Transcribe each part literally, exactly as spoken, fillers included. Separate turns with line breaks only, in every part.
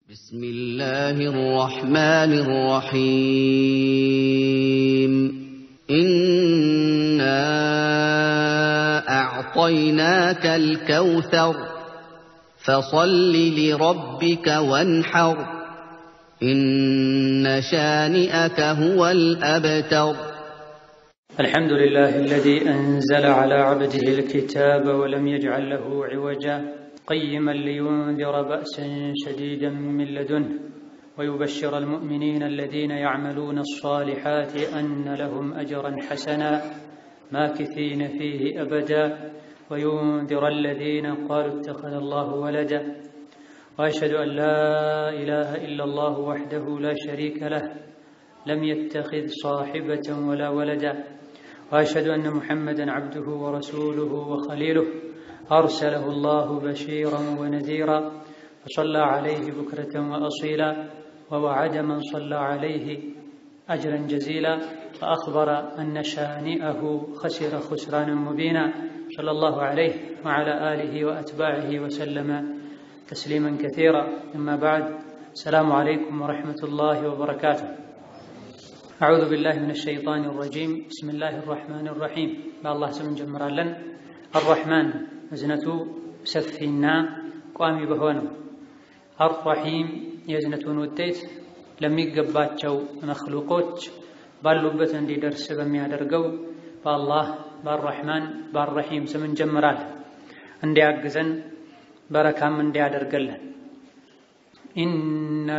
بسم الله الرحمن الرحيم إنا أعطيناك الكوثر فصل لربك وانحر إن شانئك هو الأبتر.
الحمد لله الذي أنزل على عبده الكتاب ولم يجعل له عوجا قيما لينذر بأسا شديدا من لدنه ويبشر المؤمنين الذين يعملون الصالحات أن لهم أجرا حسنا ماكثين فيه أبدا وينذر الذين قالوا اتخذ الله ولدا وأشهد أن لا إله إلا الله وحده لا شريك له لم يتخذ صاحبة ولا ولدا وأشهد أن محمدا عبده ورسوله وخليله أرسله الله بشيرا ونذيرا فصلى عليه بكرة وأصيلا ووعد من صلى عليه أجرا جزيلا فأخبر أن شانئه خسر خسرانا مبينا صلى الله عليه وعلى آله وأتباعه وسلم تسليما كثيرا. أما بعد، السلام عليكم ورحمة الله وبركاته. أعوذ بالله من الشيطان الرجيم. بسم الله الرحمن الرحيم. بالله سمن جمرالا الرحمن እዝነቱ ሰፊና ቋሚ በሆነው አርረሒም የእዝነቱን ውጤት ለሚገባቸው መኽሉቆች ባሉበት እንዲደርስ በሚያደርገው በአላህ በአርረሕማን በአርረሒም ስም እንጀምራለን። እንዲያግዘን በረካም እንዲያደርገልን። ኢና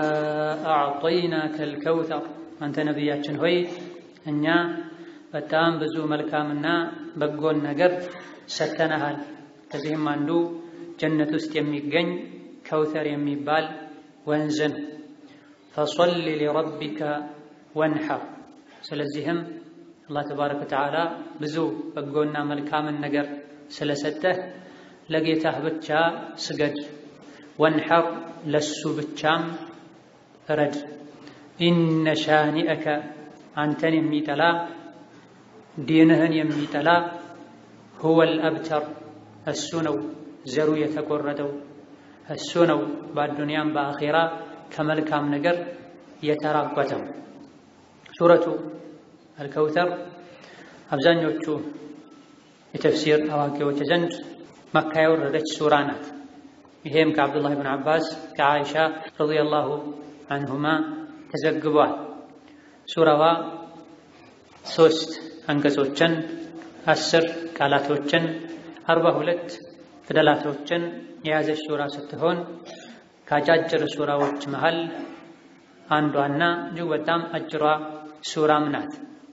አዕጠይናከ አልከውተር፣ አንተ ነቢያችን ሆይ እኛ በጣም ብዙ መልካምና በጎን ነገር ሰተናሃል። ከዚህም አንዱ ጀነት ውስጥ የሚገኝ ከውተር የሚባል ወንዝ ነው። ፈሰሊ ሊረቢከ ወንሐር፣ ስለዚህም አላህ ተባረከ ወተዓላ ብዙ በጎና መልካምን ነገር ስለሰጠህ ለጌታህ ብቻ ስገድ። ወንሐር፣ ለሱ ብቻም እረድ። ኢነ ሻኒአከ፣ አንተን የሚጠላ ዲንህን የሚጠላ ሁወል አብተር፣ እሱ ነው ዘሩ የተቆረጠው፣ እሱ ነው በአዱንያም በአኼራ ከመልካም ነገር የተራቆተው። ሱረቱ አልከውተር አብዛኞቹ የተፍሲር አዋቂዎች ዘንድ መካ የወረደች ሱራ ናት። ይሄም ከአብዱላህ ብን አባስ ከዓኢሻ ረዲየላሁ አንሁማ ተዘግቧል። ሱራዋ ሶስት አንቀጾችን አስር ቃላቶችን አርባ ሁለት ፊደላቶችን የያዘች ሱራ ስትሆን ከአጫጭር ሱራዎች መሃል አንዷና እጅግ በጣም አጭሯ ሱራም ናት።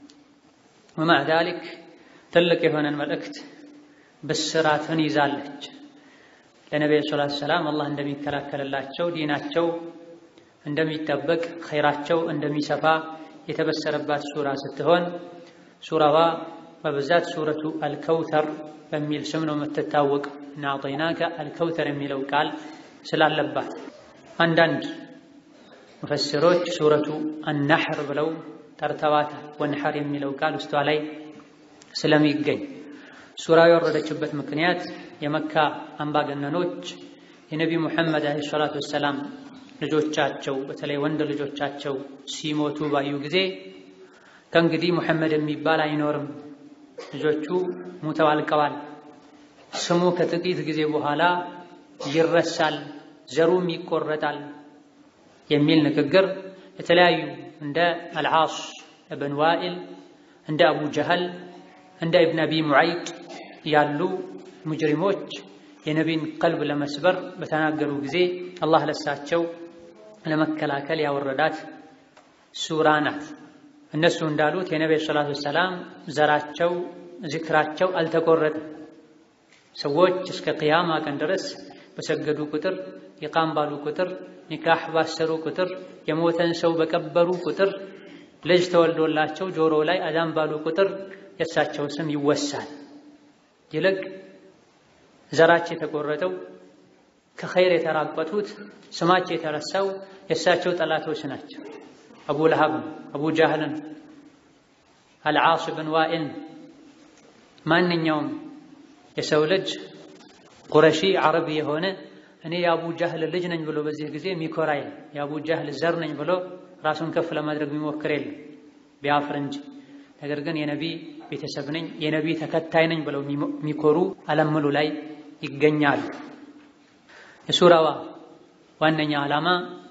ወማዕ ዛሊክ ትልቅ የሆነን መልእክት ብስራትን ይዛለች። ለነቢዩ ሰለላሁ ዐለይሂ ወሰለም አላህ እንደሚከላከልላቸው፣ ዲናቸው እንደሚጠበቅ፣ ኸይራቸው እንደሚሰፋ የተበሰረባት ሱራ ስትሆን ሱራዋ በብዛት ሱረቱ አልከውተር በሚል ስም ነው የምትታወቅ። እና አዕጠይናከ አልከውተር የሚለው ቃል ስላለባት አንዳንድ ሙፈስሮች ሱረቱ አናሕር ብለው ጠርተዋታል። ወንሐር የሚለው ቃል ውስጧ ላይ ስለሚገኝ ሱራው የወረደችበት ምክንያት የመካ አምባገነኖች የነቢ ሙሐመድ ዓለይሂ ሰላቱ ወሰላም ልጆቻቸው በተለይ ወንድ ልጆቻቸው ሲሞቱ ባዩ ጊዜ ከእንግዲህ ሙሐመድ የሚባል አይኖርም፣ ልጆቹ ሙተው አልቀዋል፣ ስሙ ከጥቂት ጊዜ በኋላ ይረሳል፣ ዘሩም ይቆረጣል የሚል ንግግር የተለያዩ እንደ አልዓስ እብን ዋኢል፣ እንደ አቡ ጀህል፣ እንደ ኢብን አቢ ሙዐይጥ ያሉ ሙጅሪሞች የነቢን ቀልብ ለመስበር በተናገሩ ጊዜ አላህ ለሳቸው ለመከላከል ያወረዳት ሱራ ናት። እነሱ እንዳሉት የነብዩ ሰለላሁ ዐለይሂ ወሰለም ዘራቸው ዝክራቸው አልተቆረጠም። ሰዎች እስከ ቂያማ ቀን ድረስ በሰገዱ ቁጥር፣ ይቃም ባሉ ቁጥር፣ ኒካህ ባሰሩ ቁጥር፣ የሞተን ሰው በቀበሩ ቁጥር፣ ልጅ ተወልዶላቸው ጆሮ ላይ አዛን ባሉ ቁጥር የእሳቸው ስም ይወሳል። ይልቅ ዘራቸው የተቆረጠው ከኸይር የተራቆቱት ስማቸው የተረሳው የእሳቸው ጠላቶች ናቸው። አቡ ለሃብ፣ አቡ ጃህልን፣ አልዓስ ብን ዋኢል። ማንኛውም የሰው ልጅ ቁረሺ ዓረብ የሆነ እኔ የአቡ ጃህል ልጅ ነኝ ብሎ በዚህ ጊዜ የሚኮራ የለም። የአቡ ጃህል ዘር ነኝ ብሎ ራሱን ከፍ ለማድረግ የሚሞክር የለም ቢያፍር እንጂ። ነገር ግን የነቢ ቤተሰብ ነኝ የነቢ ተከታይ ነኝ ብለው የሚኮሩ አለምሉ ላይ ይገኛሉ። የሱራዋ ዋነኛ ዓላማ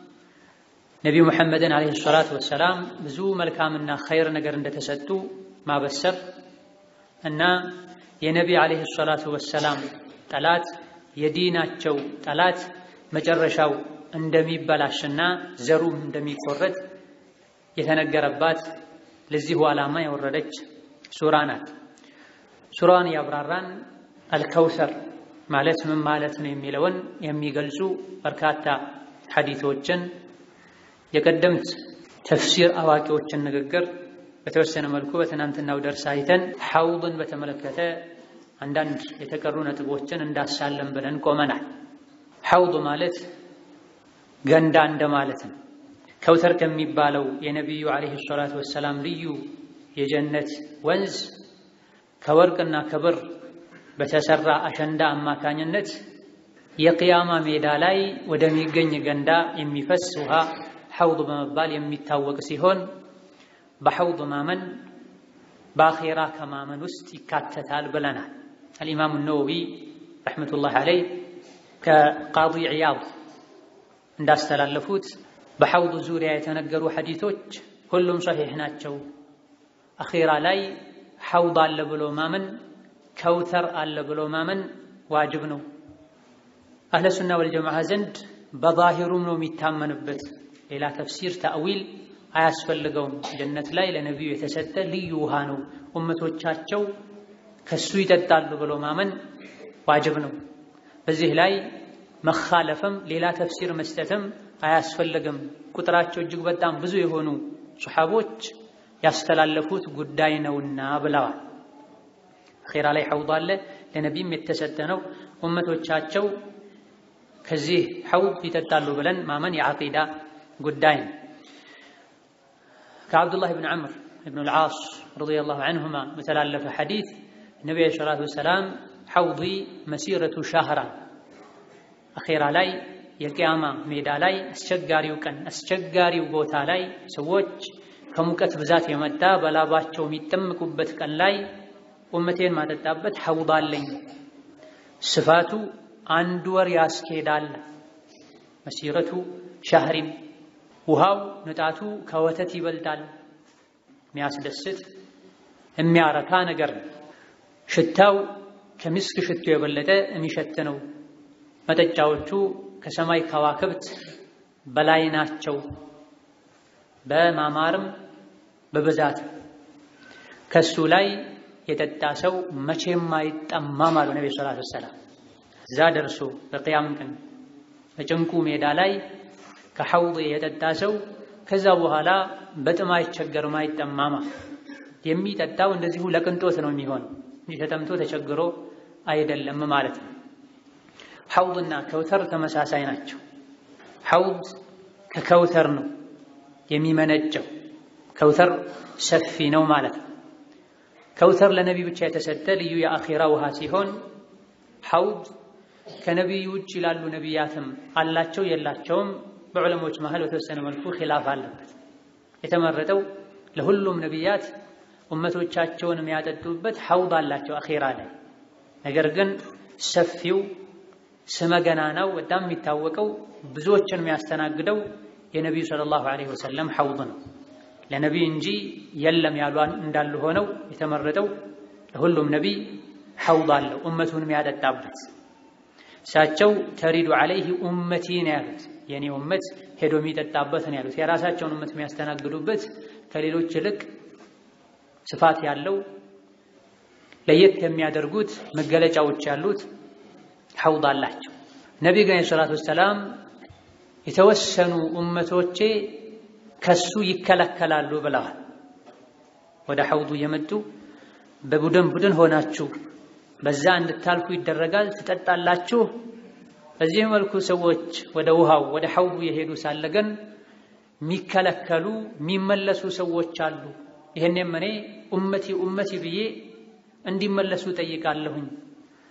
ነቢዩ ሙሐመድን አለይሂ ሰላቱ ወሰላም ብዙ መልካምና ኸይር ነገር እንደተሰጡ ማበሰር እና የነቢ አለይሂ ሰላቱ ወሰላም ጠላት የዲናቸው ጠላት መጨረሻው እንደሚበላሽና ዘሩም እንደሚቆረጥ የተነገረባት ለዚሁ ዓላማ የወረደች ሱራ ናት። ሱራን ያብራራን አልከውሰር ማለት ምን ማለት ነው የሚለውን የሚገልጹ በርካታ ሐዲሶችን የቀደምት ተፍሲር አዋቂዎችን ንግግር በተወሰነ መልኩ በትናንትናው ደርስ አይተን ሐውድን በተመለከተ አንዳንድ የተቀሩ ነጥቦችን እንዳሳለም ብለን ቆመናል። ሐውድ ማለት ገንዳ እንደማለት ነው። ከውተር ከሚባለው የነቢዩ አለይሂ ሰላቱ ወሰላም ልዩ የጀነት ወንዝ ከወርቅና ከብር በተሰራ አሸንዳ አማካኝነት የቂያማ ሜዳ ላይ ወደሚገኝ ገንዳ የሚፈስ ውሃ ሐውድ በመባል የሚታወቅ ሲሆን በሐውድ ማመን በአኺራ ከማመን ውስጥ ይካተታል ብለናል። አልኢማሙ ነወዊ ረሕመቱላሂ ዐለይህ ከቃዲ ዒያድ እንዳስተላለፉት በሐውድ ዙሪያ የተነገሩ ሐዲሶች ሁሉም ሰሒሕ ናቸው። አኺራ ላይ ሐውድ አለ ብሎ ማመን ከውተር አለ ብሎ ማመን ዋጅብ ነው። አህለ ሱና ወልጀማዓ ዘንድ በዛሂሩም ነው የሚታመንበት። ሌላ ተፍሲር ተእዊል አያስፈልገውም። ጀነት ላይ ለነቢዩ የተሰጠ ልዩ ውሃ ነው፣ ኡመቶቻቸው ከሱ ይጠጣሉ ብሎ ማመን ዋጅብ ነው። በዚህ ላይ መኻለፍም ሌላ ተፍሲር መስጠትም አያስፈልግም። ቁጥራቸው እጅግ በጣም ብዙ የሆኑ ሱሐቦች ያስተላለፉት ጉዳይ ነውና ብለዋል። አኺራ ላይ ሐውድ አለ፣ ለነቢይም የተሰጠ ነው፣ ኡመቶቻቸው ከዚህ ሐውድ ይጠጣሉ ብለን ማመን የዓቂዳ ጉዳይ ነው። ከዓብዱላህ ብን ዐምር ብን አልዓስ ረዲየላሁ ዐንሁማ በተላለፈ ሐዲስ ነቢዩ ዓለይሂ ሰላቱ ወሰላም ሐውዲ መሲረቱ ሻህራ አኺራ ላይ የቂያማ ሜዳ ላይ አስቸጋሪው ቀን አስቸጋሪው ቦታ ላይ ሰዎች ከሙቀት ብዛት የመጣ በላባቸው የሚጠምቁበት ቀን ላይ ኡመቴን ማጠጣበት ሐውድ አለኝ፣ ስፋቱ አንድ ወር ያስኬዳል። መሲረቱ ሻህሪን ውሃው ንጣቱ ከወተት ይበልጣል። የሚያስደስት የሚያረካ ነገር ነው። ሽታው ከምስክ ሽቱ የበለጠ የሚሸት ነው። መጠጫዎቹ ከሰማይ ከዋክብት በላይ ናቸው፣ በማማርም በብዛት። ከሱ ላይ የጠጣ ሰው መቼም አይጠማም አሉ ነብዩ ሰለላሁ ዐለይሂ ወሰለም። እዛ ደርሶ በቂያም ቀን በጭንቁ ሜዳ ላይ ከሐውድ የጠጣ ሰው ከዛ በኋላ በጥም አይቸገርም አይጠማም። የሚጠጣው እንደዚሁ ለቅንጦት ነው የሚሆነው እንጂ ተጠምቶ ተቸግሮ አይደለም ማለት ነው። ሐውድና ከውተር ተመሳሳይ ናቸው። ሐውድ ከከውተር ነው የሚመነጨው። ከውተር ሰፊ ነው ማለት ነው። ከውተር ለነቢይ ብቻ የተሰጠ ልዩ የአኺራ ውሃ ሲሆን ሐውድ ከነቢዩ ውጭ ላሉ ነቢያትም አላቸው የላቸውም በዑለሞች መሃል በተወሰነ መልኩ ኺላፍ አለበት። የተመረጠው ለሁሉም ነቢያት ኡመቶቻቸውን የሚያጠጡበት ሐውድ አላቸው አኺራ ላይ። ነገር ግን ሰፊው ስመገናናው በጣም የሚታወቀው ብዙዎችን የሚያስተናግደው የነቢዩ ሰለላሁ ዐለይሂ ወሰለም ሐውድ ነው። ለነቢይ እንጂ የለም ያሏን እንዳሉ ሆነው የተመረጠው ለሁሉም ነቢይ ሐውድ አለው ኡመቱን የሚያጠጣበት። እሳቸው ተሪዱ ዐለይሂ ኡመቲ ነው ያሉት፣ የኔ ኡመት ሄዶ የሚጠጣበት ነው ያሉት። የራሳቸውን ኡመት የሚያስተናግዱበት ከሌሎች ይልቅ ስፋት ያለው ለየት የሚያደርጉት መገለጫዎች ያሉት ሐውድ አላቸው። ነቢዩ ግን ሰለላሁ ዐለይሂ ወሰለም የተወሰኑ ኡመቶቼ ከሱ ይከለከላሉ ብለዋል። ወደ ሐውዱ የመጡ በቡድን ቡድን ሆናችሁ በዛ እንድታልፉ ይደረጋል፣ ትጠጣላችሁ። በዚህ መልኩ ሰዎች ወደ ውሃው ወደ ሐውዱ የሄዱ ሳለ ግን የሚከለከሉ የሚመለሱ ሰዎች አሉ። ይሄንም እኔ ኡመቲ ኡመቲ ብዬ እንዲመለሱ ጠይቃለሁኝ።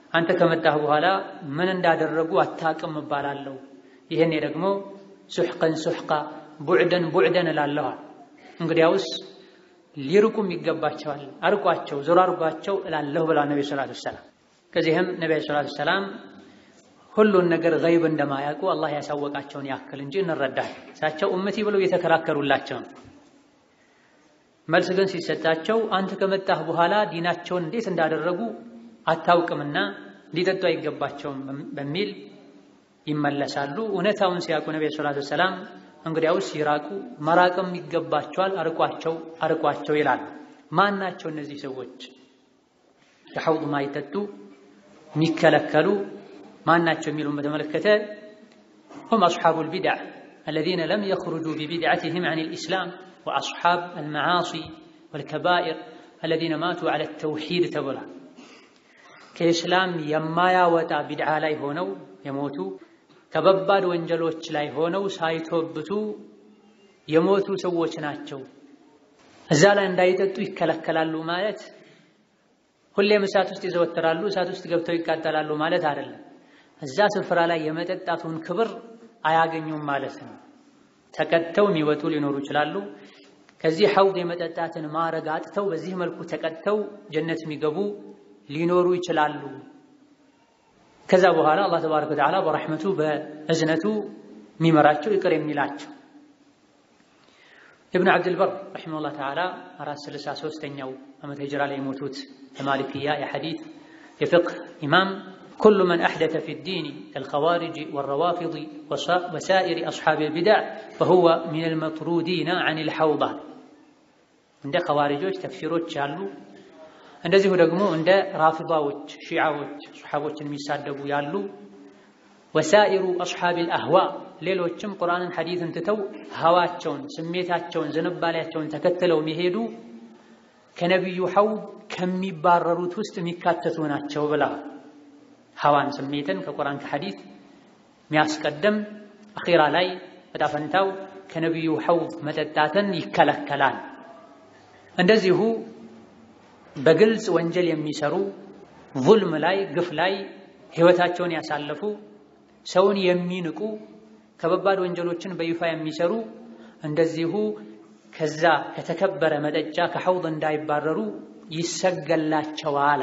አንተ ከመጣህ በኋላ ምን እንዳደረጉ አታውቅም እባላለሁ። ይሄኔ ደግሞ ሱሕቀን ሱሕቃ ቡዕደን ቡዕደን እላለሁ። እንግዲያውስ ሊርቁም ይገባቸዋል፣ አርቋቸው ዞር አርጓቸው እላለሁ ብላ ነብዩ ሰለላሁ ዐለይሂ ወሰለም። ከዚህም ነብዩ ሰለላሁ ዐለይሂ ወሰለም ሁሉን ነገር ገይብ እንደማያውቁ አላህ ያሳወቃቸውን ያክል እንጂ እንረዳለን። እሳቸው ኡመቲ ብለው የተከራከሩላቸው መልስ ግን ሲሰጣቸው አንተ ከመጣህ በኋላ ዲናቸውን እንዴት እንዳደረጉ አታውቅምና ሊጠጡ አይገባቸውም በሚል ይመለሳሉ። እውነታውን ሲያውቁ ነብዩ ሰለላሁ ዐለይሂ ወሰለም እንግዲያውስ ይራቁ፣ መራቅም ይገባቸዋል፣ አርቋቸው አርቋቸው ይላሉ። ማን ናቸው እነዚህ ሰዎች? ከሐውድ ማይጠጡ የሚከለከሉ ማን ናቸው የሚሉን በተመለከተ هم أصحاب البدع الذين لم يخرجوا ببدعتهم عن الإسلام وأصحاب المعاصي والكبائر الذين ماتوا على التوحيد تبلا كإسلام يما يوتا بدعة لا يهونوا يموتوا كبباد وانجلوች ላይ ሆነው ሳይተወብቱ የሞቱ ሰዎች ናቸው። እዛ ላይ እንዳይጠጡ ይከለከላሉ ማለት ሁሌም እሳት ውስጥ ይዘወተራሉ፣ እሳት ውስጥ ገብተው ይቃጠላሉ ማለት አይደለም። እዛ ስፍራ ላይ የመጠጣቱን ክብር አያገኙም ማለት ነው። ተቀጥተው የሚወጡ ሊኖሩ ይችላሉ። ከዚህ ሐውድ የመጠጣትን ማረግ አጥተው በዚህ መልኩ ተቀጥተው ጀነት የሚገቡ ሊኖሩ ይችላሉ። ከዛ በኋላ አላህ ተባረከ ወተዓላ በረሕመቱ በእዝነቱ የሚመራቸው ይቅር የሚላቸው። ኢብኑ ዐብዱል በር ረሒመሁላህ ተዓላ አራት ስልሳ ሦስተኛው ዓመተ ሂጅራ ላይ የሞቱት የማሊክያ የሐዲት የፍቅህ ኢማም كل من أحدث في الدين كالخوارج والروافض وسائر أصحاب البدع فهو من المطرودين عن الحوضة. عند خوارجوች ተክፊሮች ያሉ እንደዚሁ ደግሞ እንደ ራፊዳዎች ሺዓዎች ሱሐቦችን የሚሳደቡ ያሉ وسائر أصحاب الأهواء ሌሎችም ቁርአንን ሐዲስን ትተው ሀዋቸውን ስሜታቸውን ዝንባሌያቸውን ተከትለው የሚሄዱ ከነብዩ ሐውድ ከሚባረሩት ውስጥ የሚካተቱ ናቸው ብላ ሐዋን ስሜትን ከቁርአን ከሐዲስ የሚያስቀድም አኺራ ላይ በዳፈንታው ከነብዩ ሐውድ መጠጣትን ይከለከላል። እንደዚሁ በግልጽ ወንጀል የሚሰሩ ዙልም ላይ ግፍ ላይ ህይወታቸውን ያሳለፉ ሰውን የሚንቁ ከበባድ ወንጀሎችን በይፋ የሚሰሩ እንደዚሁ ከዛ ከተከበረ መጠጫ ከሐውድ እንዳይባረሩ ይሰገላቸዋል።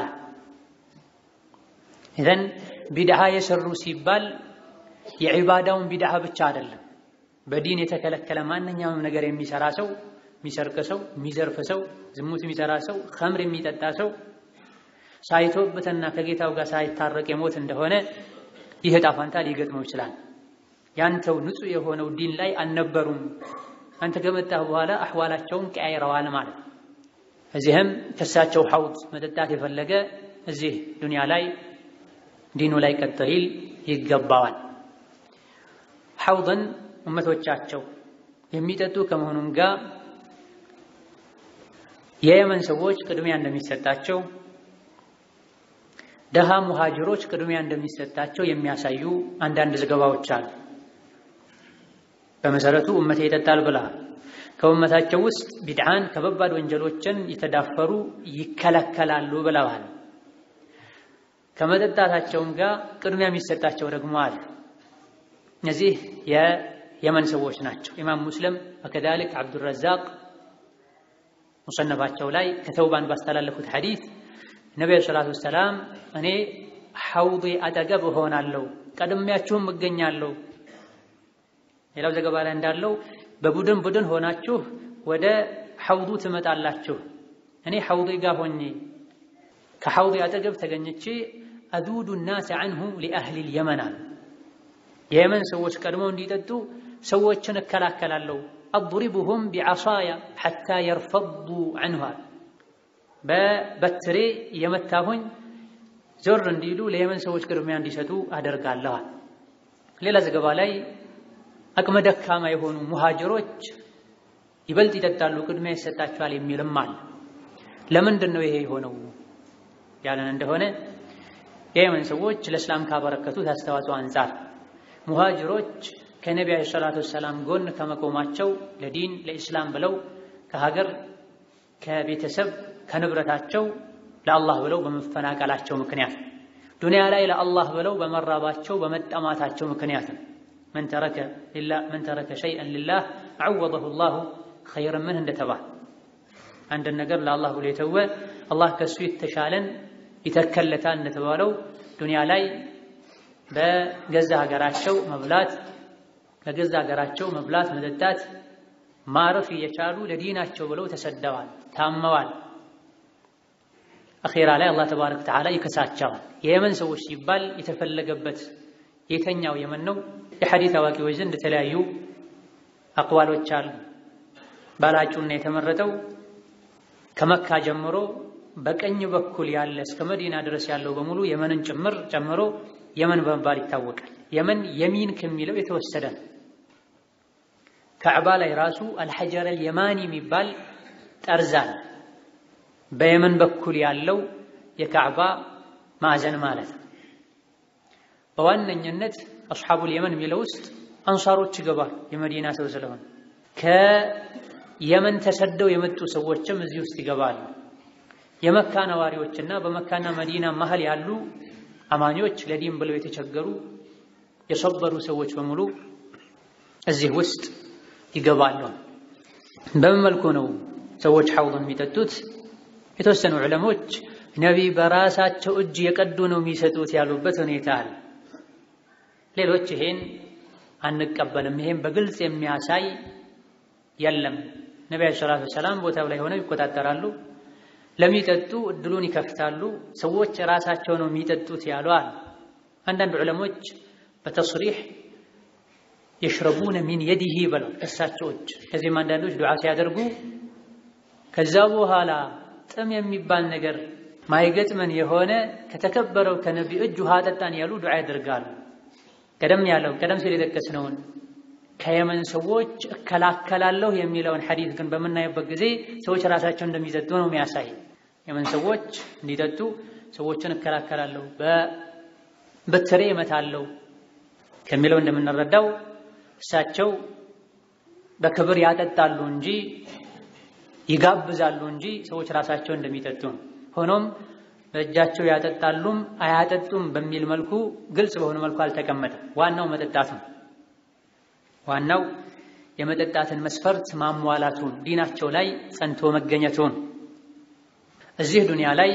إذن بدعة يسر ሲባል የዒባዳውን ቢድዓ ብቻ አይደለም። በዲን የተከለከለ ማንኛውም ነገር የሚሰራ ሰው፣ የሚሰርቅ ሰው፣ የሚዘርፍ ሰው፣ ዝሙት የሚሰራ ሰው፣ ኸምር የሚጠጣ ሰው ሳይተውበትና ከጌታው ጋር ሳይታረቅ የሞት እንደሆነ ይህ ዕጣ ፈንታ ሊገጥመው ይችላል። ያንተው ንጹህ የሆነው ዲን ላይ አልነበሩም፣ አንተ ከመጣህ በኋላ አህዋላቸውን ቀያይረዋል ማለት። እዚህም ከሳቸው ሐውድ መጠጣት የፈለገ እዚህ ዱንያ ላይ ዲኑ ላይ ቀጥሊል ይገባዋል። ሐውድን ኡመቶቻቸው የሚጠጡ ከመሆኑም ጋር የየመን ሰዎች ቅድሚያ እንደሚሰጣቸው ደሃ ሙሃጅሮች ቅድሚያ እንደሚሰጣቸው የሚያሳዩ አንዳንድ ዘገባዎች አሉ። በመሰረቱ ኡመቴ ይጠጣል ብላ ከኡመታቸው ውስጥ ቢድዓን ከበባድ ወንጀሎችን የተዳፈሩ ይከለከላሉ ብለዋል። ከመጠጣታቸውም ጋር ቅድሚያ የሚሰጣቸው ደግሞ አለ። እነዚህ የየመን ሰዎች ናቸው። ኢማም ሙስሊም ወከዛሊክ አብዱረዛቅ ሙሰነፋቸው ላይ ከተውባን ባስተላለፉት ሐዲስ ነብዩ ሰለላሁ ዐለይሂ ወሰለም እኔ ሐውድ አጠገብ እሆናለሁ ቀድሜያችሁም እገኛለሁ። ሌላው ዘገባ ላይ እንዳለው በቡድን ቡድን ሆናችሁ ወደ ሐውዱ ትመጣላችሁ። እኔ ሐውድ ጋር ሆኜ ከሐውድ አጠገብ ተገኝቼ አዱዱ الناس عنه لأهل اليمن የየመን ሰዎች ቀድመው እንዲጠጡ ሰዎችን እከላከላለሁ። أضربهم بعصايا حتى يرفضوا عنها በበትሬ የመታሁኝ ዞር እንዲሉ ለየመን ሰዎች ቅድሚያ እንዲሰጡ አደርጋለሁ። ሌላ ዘገባ ላይ አቅመ ደካማ የሆኑ ሙሃጅሮች ይበልጥ ይጠጣሉ ቅድሚያ ይሰጣቸዋል የሚልም አለ። ለምንድን ነው ይሄ የሆነው ያለን እንደሆነ የየመን ሰዎች ለእስላም ካበረከቱት አስተዋጽኦ አንፃር ሙሃጅሮች ከነብዩ ሰለላሁ ዐለይሂ ወሰለም ጎን ከመቆማቸው ለዲን ለኢስላም ብለው ከሀገር ከቤተሰብ ከንብረታቸው ለአላህ ብለው በመፈናቀላቸው ምክንያት ዱንያ ላይ ለአላህ ብለው በመራባቸው በመጠማታቸው ምክንያት ነው። መን ተረከ ሊላህ መን ተረከ ሸይአን ሊላህ ዐወደሁ ላሁ ኸይረን ሚንሁ እንደተባለ አንድ ነገር ለአላህ ብሎ የተወ አላህ ከሱ የተሻለን ይተከለታል እንደተባለው ዱንያ ላይ በገዛ ሀገራቸው መብላት በገዛ ሀገራቸው መብላት መጠጣት ማረፍ እየቻሉ ለዲናቸው ብለው ተሰደዋል፣ ታመዋል። አኺራ ላይ አላህ ተባረከ ወተዓላ ይከሳቸዋል። የየመን ሰዎች ሲባል የተፈለገበት የተኛው የመን ነው? የሐዲስ አዋቂዎች ዘንድ የተለያዩ አቅዋሎች አሉ። ባላጩና የተመረጠው ከመካ ጀምሮ በቀኝ በኩል ያለ እስከ መዲና ድረስ ያለው በሙሉ የመንን ጭምር ጨምሮ የመን በመባል ይታወቃል። የመን የሚን ከሚለው የተወሰደ ነው። ካዕባ ላይ ራሱ አልሐጀር አልየማኒ የሚባል ጠርዛል በየመን በኩል ያለው የካዕባ ማዕዘን ማለት ነው። በዋነኝነት አስሐቡል የመን የሚለው ውስጥ አንሳሮች ይገባሉ። የመዲና ሰው ስለሆነ ከየመን ተሰደው የመጡ ሰዎችም እዚህ ውስጥ ይገባሉ። የመካ ነዋሪዎችና በመካና መዲና መሃል ያሉ አማኞች ለዲን ብለው የተቸገሩ የሰበሩ ሰዎች በሙሉ እዚህ ውስጥ ይገባሉ። በምን መልኩ ነው ሰዎች ሐውድን የሚጠጡት? የተወሰኑ ዑለሞች ነቢይ በራሳቸው እጅ የቀዱ ነው የሚሰጡት ያሉበት ሁኔታ አለ። ሌሎች ይሄን አንቀበልም፣ ይሄን በግልጽ የሚያሳይ የለም። ነብዩ ሰለላሁ ዐለይሂ ወሰለም ቦታው ላይ ሆነው ይቆጣጠራሉ፣ ለሚጠጡ እድሉን ይከፍታሉ፣ ሰዎች ራሳቸው ነው የሚጠጡት ያሉ አሉ። አንዳንድ ዑለሞች በተስሪህ ይሽረቡነ ሚን የዲሂ ብለው ከሳቸው እጅ። ከዚህም አንዳንዶች ዱዓ ሲያደርጉ ከዛ በኋላ ጥም የሚባል ነገር ማይገጥመን የሆነ ከተከበረው ከነቢዩ እጅ ውሃ ጠጣን ያሉ ዱዓ ያደርጋሉ። ቀደም ያለው ቀደም ሲል የጠቀስነውን ከየመን ሰዎች እከላከላለሁ የሚለውን ሐዲስ ግን በምናይበት ጊዜ ሰዎች ራሳቸው እንደሚጠጡ ነው የሚያሳይ። የመን ሰዎች እንዲጠጡ ሰዎችን እከላከላለሁ በበትሬ እመታለሁ ከሚለው እንደምንረዳው እሳቸው በክብር ያጠጣሉ እንጂ ይጋብዛሉ እንጂ ሰዎች ራሳቸው እንደሚጠጡ። ሆኖም በእጃቸው ያጠጣሉም አያጠጡም በሚል መልኩ ግልጽ በሆነ መልኩ አልተቀመጠም። ዋናው መጠጣቱ ዋናው የመጠጣትን መስፈርት ማሟላቱን ዲናቸው ላይ ጸንቶ መገኘቱን። እዚህ ዱንያ ላይ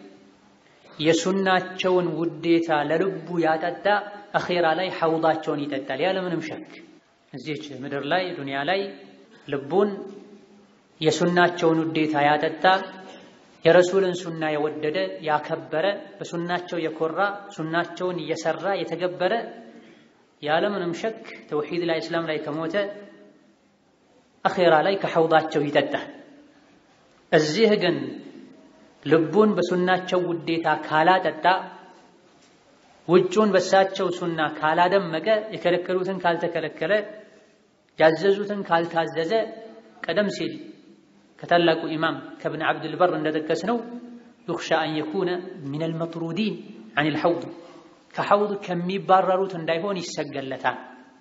የሱናቸውን ውዴታ ለልቡ ያጠጣ አኺራ ላይ ሐውዳቸውን ይጠጣል ያለምንም ሸክ። እዚህች ምድር ላይ ዱንያ ላይ ልቡን የሱናቸውን ውዴታ ያጠጣ የረሱልን ሱና የወደደ ያከበረ በሱናቸው የኮራ ሱናቸውን እየሰራ የተገበረ ያለምንም ሸክ ተውሂድ ላይ እስላም ላይ ከሞተ አኺራ ላይ ከሐውዳቸው ይጠጣል። እዚህ ግን ልቡን በሱናቸው ውዴታ ካላጠጣ ውጩን በሳቸው ሱና ካላደመቀ የከለከሉትን ካልተከለከለ ያዘዙትን ካልታዘዘ ቀደም ሲል ከታላቁ ኢማም ከብን ዓብድል በር እንደጠቀስነው ይኽሻ አን የኩነ ሚነል መጥሩዲን ዐኒል ሐውድ ከሐውድ ከሚባረሩት እንዳይሆን ይሰገለታል።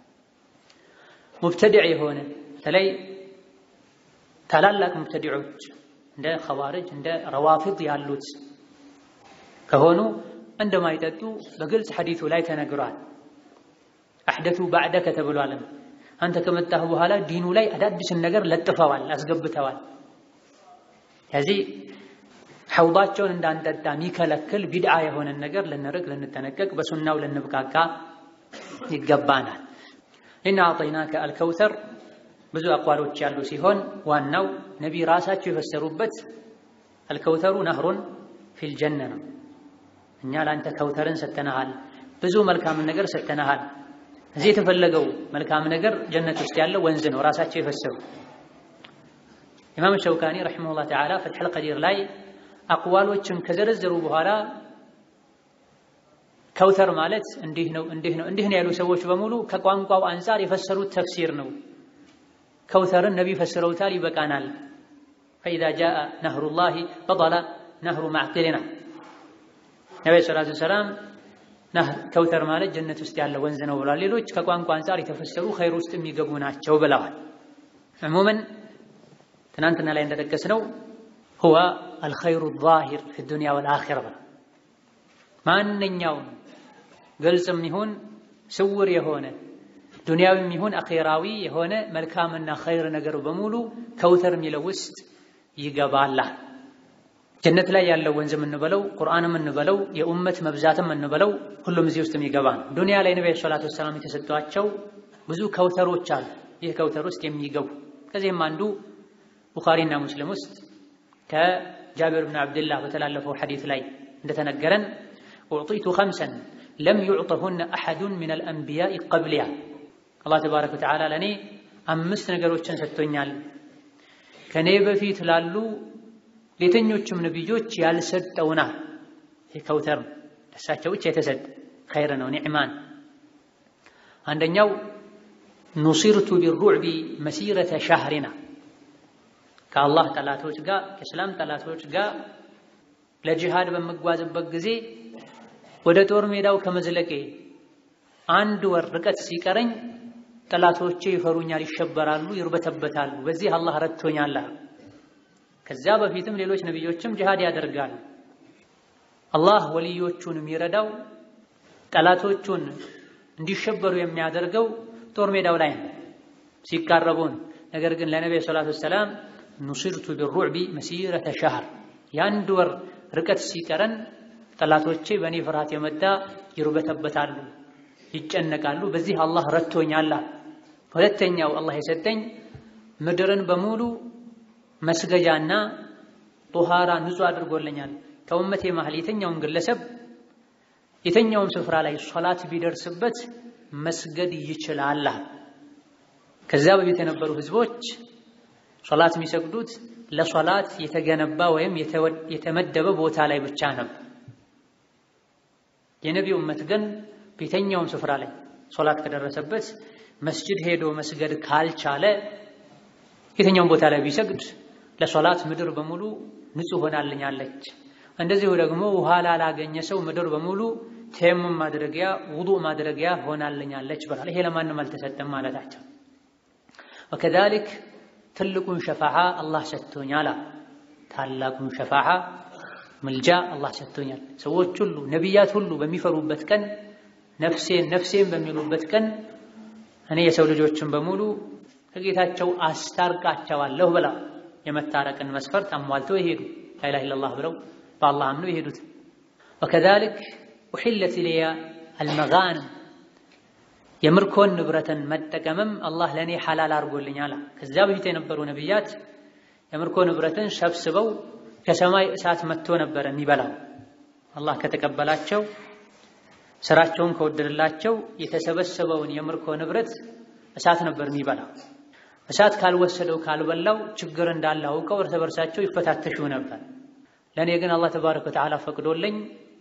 ሙብተዲዕ የሆነ በተለይ ታላላቅ ሙብተዲዖች እንደ ኸዋሪጅ እንደ ረዋፊድ ያሉት ከሆኑ እንደማይጠጡ በግልጽ ሐዲሱ ላይ ተነግሯል። አሕደቱ ባዕደከ ተብሏል። አንተ ከመጣህ በኋላ ዲኑ ላይ አዳዲስን ነገር ለጥፈዋል፣ አስገብተዋል። ከዚህ ሐውዳቸውን እንዳንጠጣ የሚከለክል ቢድዓ የሆነን ነገር ልንርቅ ልንጠነቀቅ በሱናው ልንብቃቃ ይገባናል። ኢና አዕጠይናከ አልከውተር ብዙ አቋሎች ያሉ ሲሆን ዋናው ነቢይ ራሳቸው የፈሰሩበት አልከውተሩ ነህሩን ፊል ጀነ ነው። እኛ ለአንተ ከውተርን ሰጥተናሃል፣ ብዙ መልካም ነገር ሰጥተናሃል። እዚህ የተፈለገው መልካም ነገር ጀነት ውስጥ ያለው ወንዝ ነው፣ ራሳቸው የፈሰሩ። ኢማም ሸውካኒ ረሒመሁላህ ተዓላ ፈትሑል ቀዲር ላይ አቅዋሎችን ከዘረዘሩ በኋላ ከውተር ማለት እንዲህ ነው እንዲህ ነው እንዲህ ነው ያሉ ሰዎች በሙሉ ከቋንቋው አንፃር የፈሰሩት ተፍሲር ነው። ከውተርን ነቢይ ፈስረውታል፣ ይበቃናል። ፈኢዛ ጃአ ነህሩላሂ በጠለ ነህሩ ማዕቂልና ነብዩ ሰለላሁ ዐለይሂ ወሰለም ከውተር ማለት ጀነት ውስጥ ያለ ወንዝ ነው ብለዋል። ሌሎች ከቋንቋ አንፃር የተፈሰሩ ኸይር ውስጥ የሚገቡ ናቸው ብለዋል። ዕሙመን ትናንትና ላይ እንደጠቀስነው ሁወ አልኸይሩ ዛሂር ፊ ዱንያ ወልአኺራ ማንኛውም ግልጽም ይሁን ስውር የሆነ ዱንያዊም ይሁን አኺራዊ የሆነ መልካምና ኸይር ነገር በሙሉ ከውተር የሚለው ውስጥ ይገባል። ጀነት ላይ ያለው ወንዝም እንበለው ቁርአንም እንበለው የኡመት መብዛትም እንበለው ሁሉም እዚህ ውስጥ የሚገባ ነው። ዱንያ ላይ ነብዩ ሰለላሁ ዐለይሂ ወሰለም የተሰጧቸው ብዙ ከውተሮች አሉ። ይህ ከውተር ውስጥ የሚገቡ ከዚህም አንዱ ቡኻሪና ሙስሊም ውስጥ ከጃቢር ብን አብድላህ በተላለፈው ሐዲስ ላይ እንደተነገረን ኡዕጢቱ ኸምሰን ለም ዩዕጠሁነ አሐዱን ሚነል አንቢያኢ ቀብሊያ አላህ ተባረከ ወተዓላ ለኔ አምስት ነገሮችን ሰጥቶኛል ከኔ በፊት ላሉ ለየትኞቹም ነብዮች ያልሰጠውና ይህ ከውተር ለሳቸው ብቻ የተሰጠ ኸይር ነው፣ ኒዕማን። አንደኛው ኑሲርቱ ቢሩዕቢ መሲረተ ሸህሪና ከአላህ ጠላቶች ጋር ከእስላም ጠላቶች ጋር ለጂሃድ በመጓዝበት ጊዜ ወደ ጦር ሜዳው ከመዝለቄ አንድ ወር ርቀት ሲቀረኝ ጠላቶቼ ይፈሩኛል፣ ይሸበራሉ፣ ይርበተበታሉ። በዚህ አላህ ረድቶኛል። ከዛ በፊትም ሌሎች ነብዮችም ጂሃድ ያደርጋሉ። አላህ ወልዮቹን የሚረዳው ጠላቶቹን እንዲሸበሩ የሚያደርገው ጦር ሜዳው ላይ ነው ሲቃረቡን። ነገር ግን ለነብዩ ሰለላሁ ዐለይሂ ወሰለም ኑሲርቱ ቢሩዕቢ መሲረተ ሸህር የአንድ ወር ርቀት ሲቀረን ጠላቶቼ በእኔ ፍርሃት የመጣ ይርበተበታሉ፣ ይጨነቃሉ። በዚህ አላህ ረድቶኛል። ሁለተኛው አላህ የሰጠኝ ምድርን በሙሉ መስገጃና ጧሃራ ንጹህ አድርጎልኛል። ከኡመቴ መሃል የተኛውን ግለሰብ የተኛውን ስፍራ ላይ ሶላት ቢደርስበት መስገድ ይችላል። ከዛ በፊት የነበሩ ህዝቦች ሶላት የሚሰግዱት ለሶላት የተገነባ ወይም የተመደበ ቦታ ላይ ብቻ ነበር። የነቢዩ ኡመት ግን በየትኛውም ስፍራ ላይ ሶላት ከደረሰበት መስጂድ ሄዶ መስገድ ካልቻለ የትኛውም ቦታ ላይ ቢሰግድ ለሶላት ምድር በሙሉ ንጹህ ሆናልኛለች። እንደዚሁ ደግሞ ውሃ ላላገኘ ሰው ምድር በሙሉ ተየሙም ማድረጊያ ውዱእ ማድረጊያ ሆናልኛለች ብሏል። ይሄ ለማንም አልተሰጠም ማለታቸው። ወከዛሊክ ትልቁን ሸፋዓ አላህ ሰጥቶኛል። ታላቁን ሸፋዓ ምልጃ አላህ ሰጥቶኛል። ሰዎች ሁሉ ነቢያት ሁሉ በሚፈሩበት ቀን ነፍሴን ነፍሴን በሚሉበት ቀን እኔ የሰው ልጆችን በሙሉ ከጌታቸው አስታርቃቸዋለሁ ብላ የመታረቅን መስፈርት አሟልተው ይሄዱ ላ ኢላሃ ኢለላህ ብለው በአላህ አምነው ይሄዱት። ወከዛሊክ ኡሒለት ሊያ አልመጋንም የምርኮን ንብረትን መጠቀምም አላህ ለኔ ሐላል አድርጎልኛል። ከዛ በፊት የነበሩ ነብያት የምርኮ ንብረትን ሰብስበው ከሰማይ እሳት መጥቶ ነበር የሚበላው። አላህ ከተቀበላቸው ስራቸውን ከወደደላቸው የተሰበሰበውን የምርኮ ንብረት እሳት ነበር የሚበላው። እሳት ካልወሰደው ካልበላው ችግር እንዳለ አውቀው እርስ በርሳቸው ይፈታተሹ ነበር። ለኔ ግን አላህ ተባረከ ወተዓላ ፈቅዶልኝ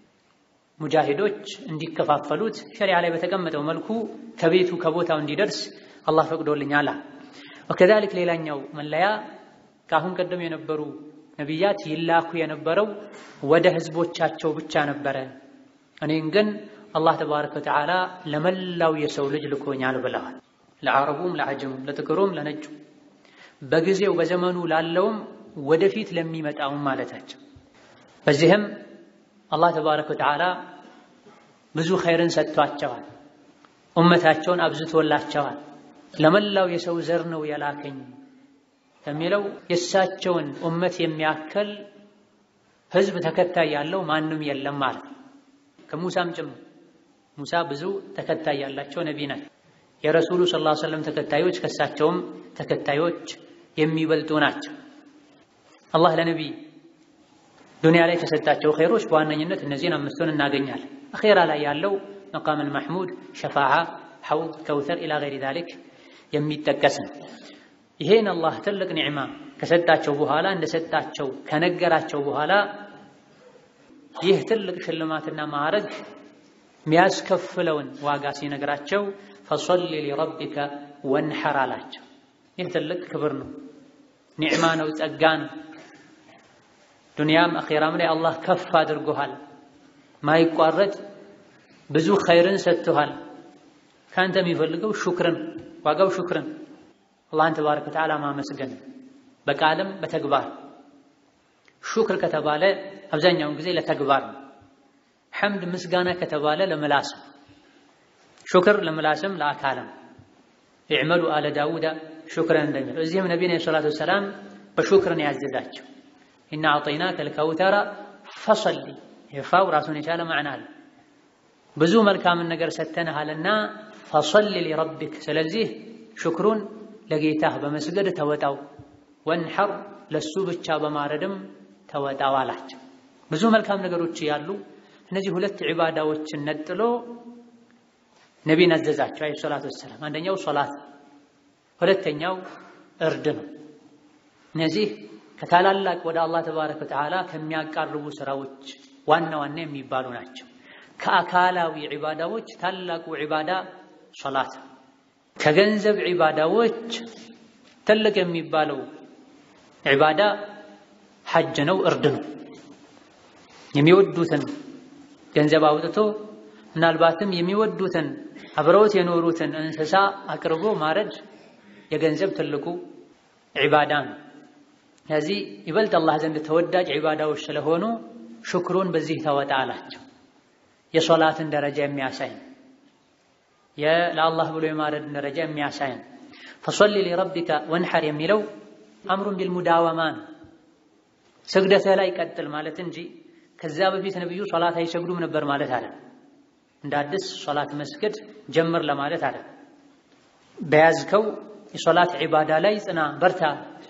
ሙጃሂዶች እንዲከፋፈሉት ሸሪዓ ላይ በተቀመጠው መልኩ ከቤቱ ከቦታው እንዲደርስ አላህ ፈቅዶልኛል። ወከዛሊክ ሌላኛው መለያ ካሁን ቀደም የነበሩ ነብያት ይላኩ የነበረው ወደ ህዝቦቻቸው ብቻ ነበረ። እኔን ግን አላህ ተባረከ ወተዓላ ለመላው የሰው ልጅ ልኮኛል ብለዋል። ለዓረቡም ለዓጀሙም ለጥቁሩም ለነጩም በጊዜው በዘመኑ ላለውም ወደፊት ለሚመጣውም ማለታቸው። በዚህም አላህ ተባረከ ወተዓላ ብዙ ኸይርን ሰጥቷቸዋል። ኡመታቸውን አብዝቶላቸዋል። ለመላው የሰው ዘር ነው የላከኝ ከሚለው የእሳቸውን ኡመት የሚያከል ህዝብ ተከታይ ያለው ማንም የለም ማለት ነው። ከሙሳም ጭምር ሙሳ ብዙ ተከታይ ያላቸው ነብይ ናቸው። የረሱሉ ሰለላሁ ዐለይሂ ወሰለም ተከታዮች ከእሳቸውም ተከታዮች የሚበልጡ ናቸው። አላህ ለነብይ ዱንያ ላይ ከሰጣቸው ኸይሮች በዋነኝነት እነዚህን አምስቱን እናገኛለን። አኺራ ላይ ያለው መቃመል መሕሙድ፣ ሸፋዓ፣ ሐውድ፣ ከውተር ኢላ ገይሪ ዛሊክ የሚጠቀስ ነው። ይሄን አላህ ትልቅ ኒዕማ ከሰጣቸው በኋላ እንደሰጣቸው ከነገራቸው በኋላ ይህ ትልቅ ሽልማትና ማዕረግ የሚያስከፍለውን ዋጋ ሲነግራቸው ፈሰሊ ሊረቢከ ወንሐር አላቸው። ይህ ትልቅ ክብር ነው፣ ኒዕማ ነው፣ ጸጋ ነው። ዱንያም አኺራም ላይ አላህ ከፍ አድርጎሃል። ማይቋረጥ ብዙ ኸይርን ሰጥቶሃል። ካንተ የሚፈልገው ሹክርን፣ ዋጋው ሹክርን፣ አላህን ተባረከ ወተዓላ ማመስገን በቃልም በተግባር። ሹክር ከተባለ አብዛኛውን ጊዜ ለተግባር ነው። ሐምድ ምስጋና ከተባለ ለምላስ ሹክር ለምላስም ለአካልም ይዕመሉ አለ ዳውዳ ሹክረን እንደሚለው እዚህም ነብዩ ሰለላሁ ዐለይሂ ወሰለም በሹክርን ያዘዛቸው ኢና አዕጠይናከ አልከውተራ ፈሰሊ ይፋው ራሱን የቻለ ማዕና አለ ብዙ መልካም ነገር ሰተንሃልና ፈሰሊ ለረብክ ስለዚህ ሹክሩን ለጌታህ በመስገድ ተወጣው ወንሐር ለሱ ብቻ በማረድም ተወጣው አላቸው ብዙ መልካም ነገሮች ያሉ እነዚህ ሁለት ዒባዳዎችን ነጥሎ ነብዩ አዘዛቸው አለይሂ ሰላቱ ወሰለም አንደኛው ሶላት ሁለተኛው እርድ ነው እነዚህ ከታላላቅ ወደ አላህ ተባረከ ወተዓላ ከሚያቃርቡ ስራዎች ዋና ዋና የሚባሉ ናቸው ከአካላዊ ዒባዳዎች ታላቁ ዒባዳ ሶላት ከገንዘብ ዒባዳዎች ትልቅ የሚባለው ዒባዳ ሐጅ ነው እርድ ነው የሚወዱትን ገንዘብ አውጥቶ ምናልባትም የሚወዱትን አብረውት የኖሩትን እንስሳ አቅርቦ ማረድ የገንዘብ ትልቁ ዒባዳ ነው ስለዚህ ይበልጥ አላህ ዘንድ ተወዳጅ ዒባዳዎች ስለሆኑ ሹክሩን በዚህ ተወጣ አላቸው የሶላትን ደረጃ የሚያሳይ ለአላህ ብሎ የማረድን ደረጃ የሚያሳይ ፈሰሊ ለረብከ ወንሐር የሚለው አምሩን ቢልሙዳወማ ስግደት ላይ ቀጥል ማለት እንጂ ከዛ በፊት ነብዩ ሶላት አይሰግዱም ነበር ማለት አይደለም እንደ አዲስ ሶላት መስገድ ጀምር ለማለት አይደለም በያዝከው የሶላት ዒባዳ ላይ ጽና በርታ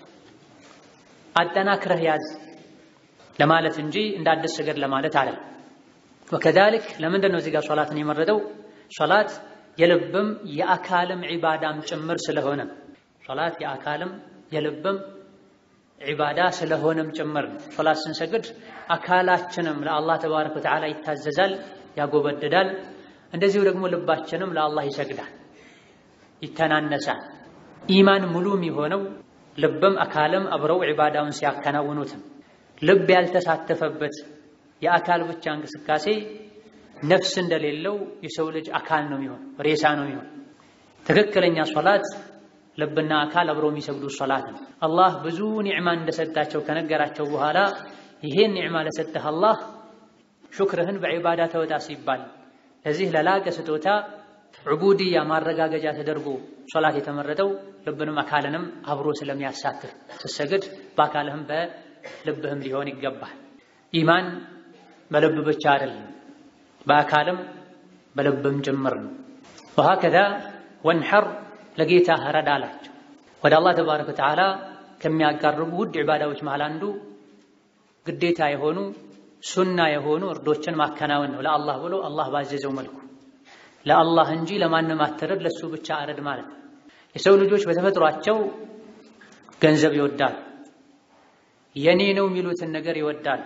አጠናክረህ ያዝ ለማለት እንጂ እንደ አዲስ ስገድ ለማለት አይደለም ወከذلك ለምንድን ነው እዚህ ጋር ሶላትን የመረጠው ሶላት የልብም የአካልም ዒባዳም ጭምር ስለሆነ ሶላት የአካልም የልብም ዒባዳ ስለሆነም ጭምር ሶላት ስንሰግድ አካላችንም ለአላህ ተባረከ ወተዓላ ይታዘዛል ያጎበደዳል እንደዚሁ ደግሞ ልባችንም ለአላህ ይሰግዳል ይተናነሳል ኢማን ሙሉ የሚሆነው ልብም አካልም አብረው ዒባዳውን ሲያከናውኑት ልብ ያልተሳተፈበት የአካል ብቻ እንቅስቃሴ ነፍስ እንደሌለው የሰው ልጅ አካል ነው የሚሆን ሬሳ ነው የሚሆን ትክክለኛ ሶላት ልብና አካል አብረው የሚሰግዱ ሶላት ነው አላህ ብዙ ኒዕማ እንደሰጣቸው ከነገራቸው በኋላ ይሄን ኒዕማ ለሰጠህ አላህ ሹክርህን በዒባዳ ተወጣ ሲባል ለዚህ ለላቀ ስጦታ ዑቡድያ ማረጋገጃ ተደርጎ ሶላት የተመረጠው ልብንም አካልንም አብሮ ስለሚያሳትፍ ተሰግድ በአካልህም በልብህም ሊሆን ይገባል ኢማን በልብ ብቻ አይደለም በአካልም በልብም ጭምር ነው وهكذا ወንሐር ለጌታ ረዳ አላቸው ወደ አላህ ተባረከ ወተዓላ ከሚያቀርቡ ውድ ዒባዳዎች መሃል አንዱ ግዴታ የሆኑ ሱና የሆኑ እርዶችን ማከናወን ነው ለአላህ ብሎ አላህ ባዘዘው መልኩ ለአላህ እንጂ ለማንም አትረድ ለሱ ብቻ አረድ ማለት የሰው ልጆች በተፈጥሯቸው ገንዘብ ይወዳል የኔ ነው የሚሉትን ነገር ይወዳል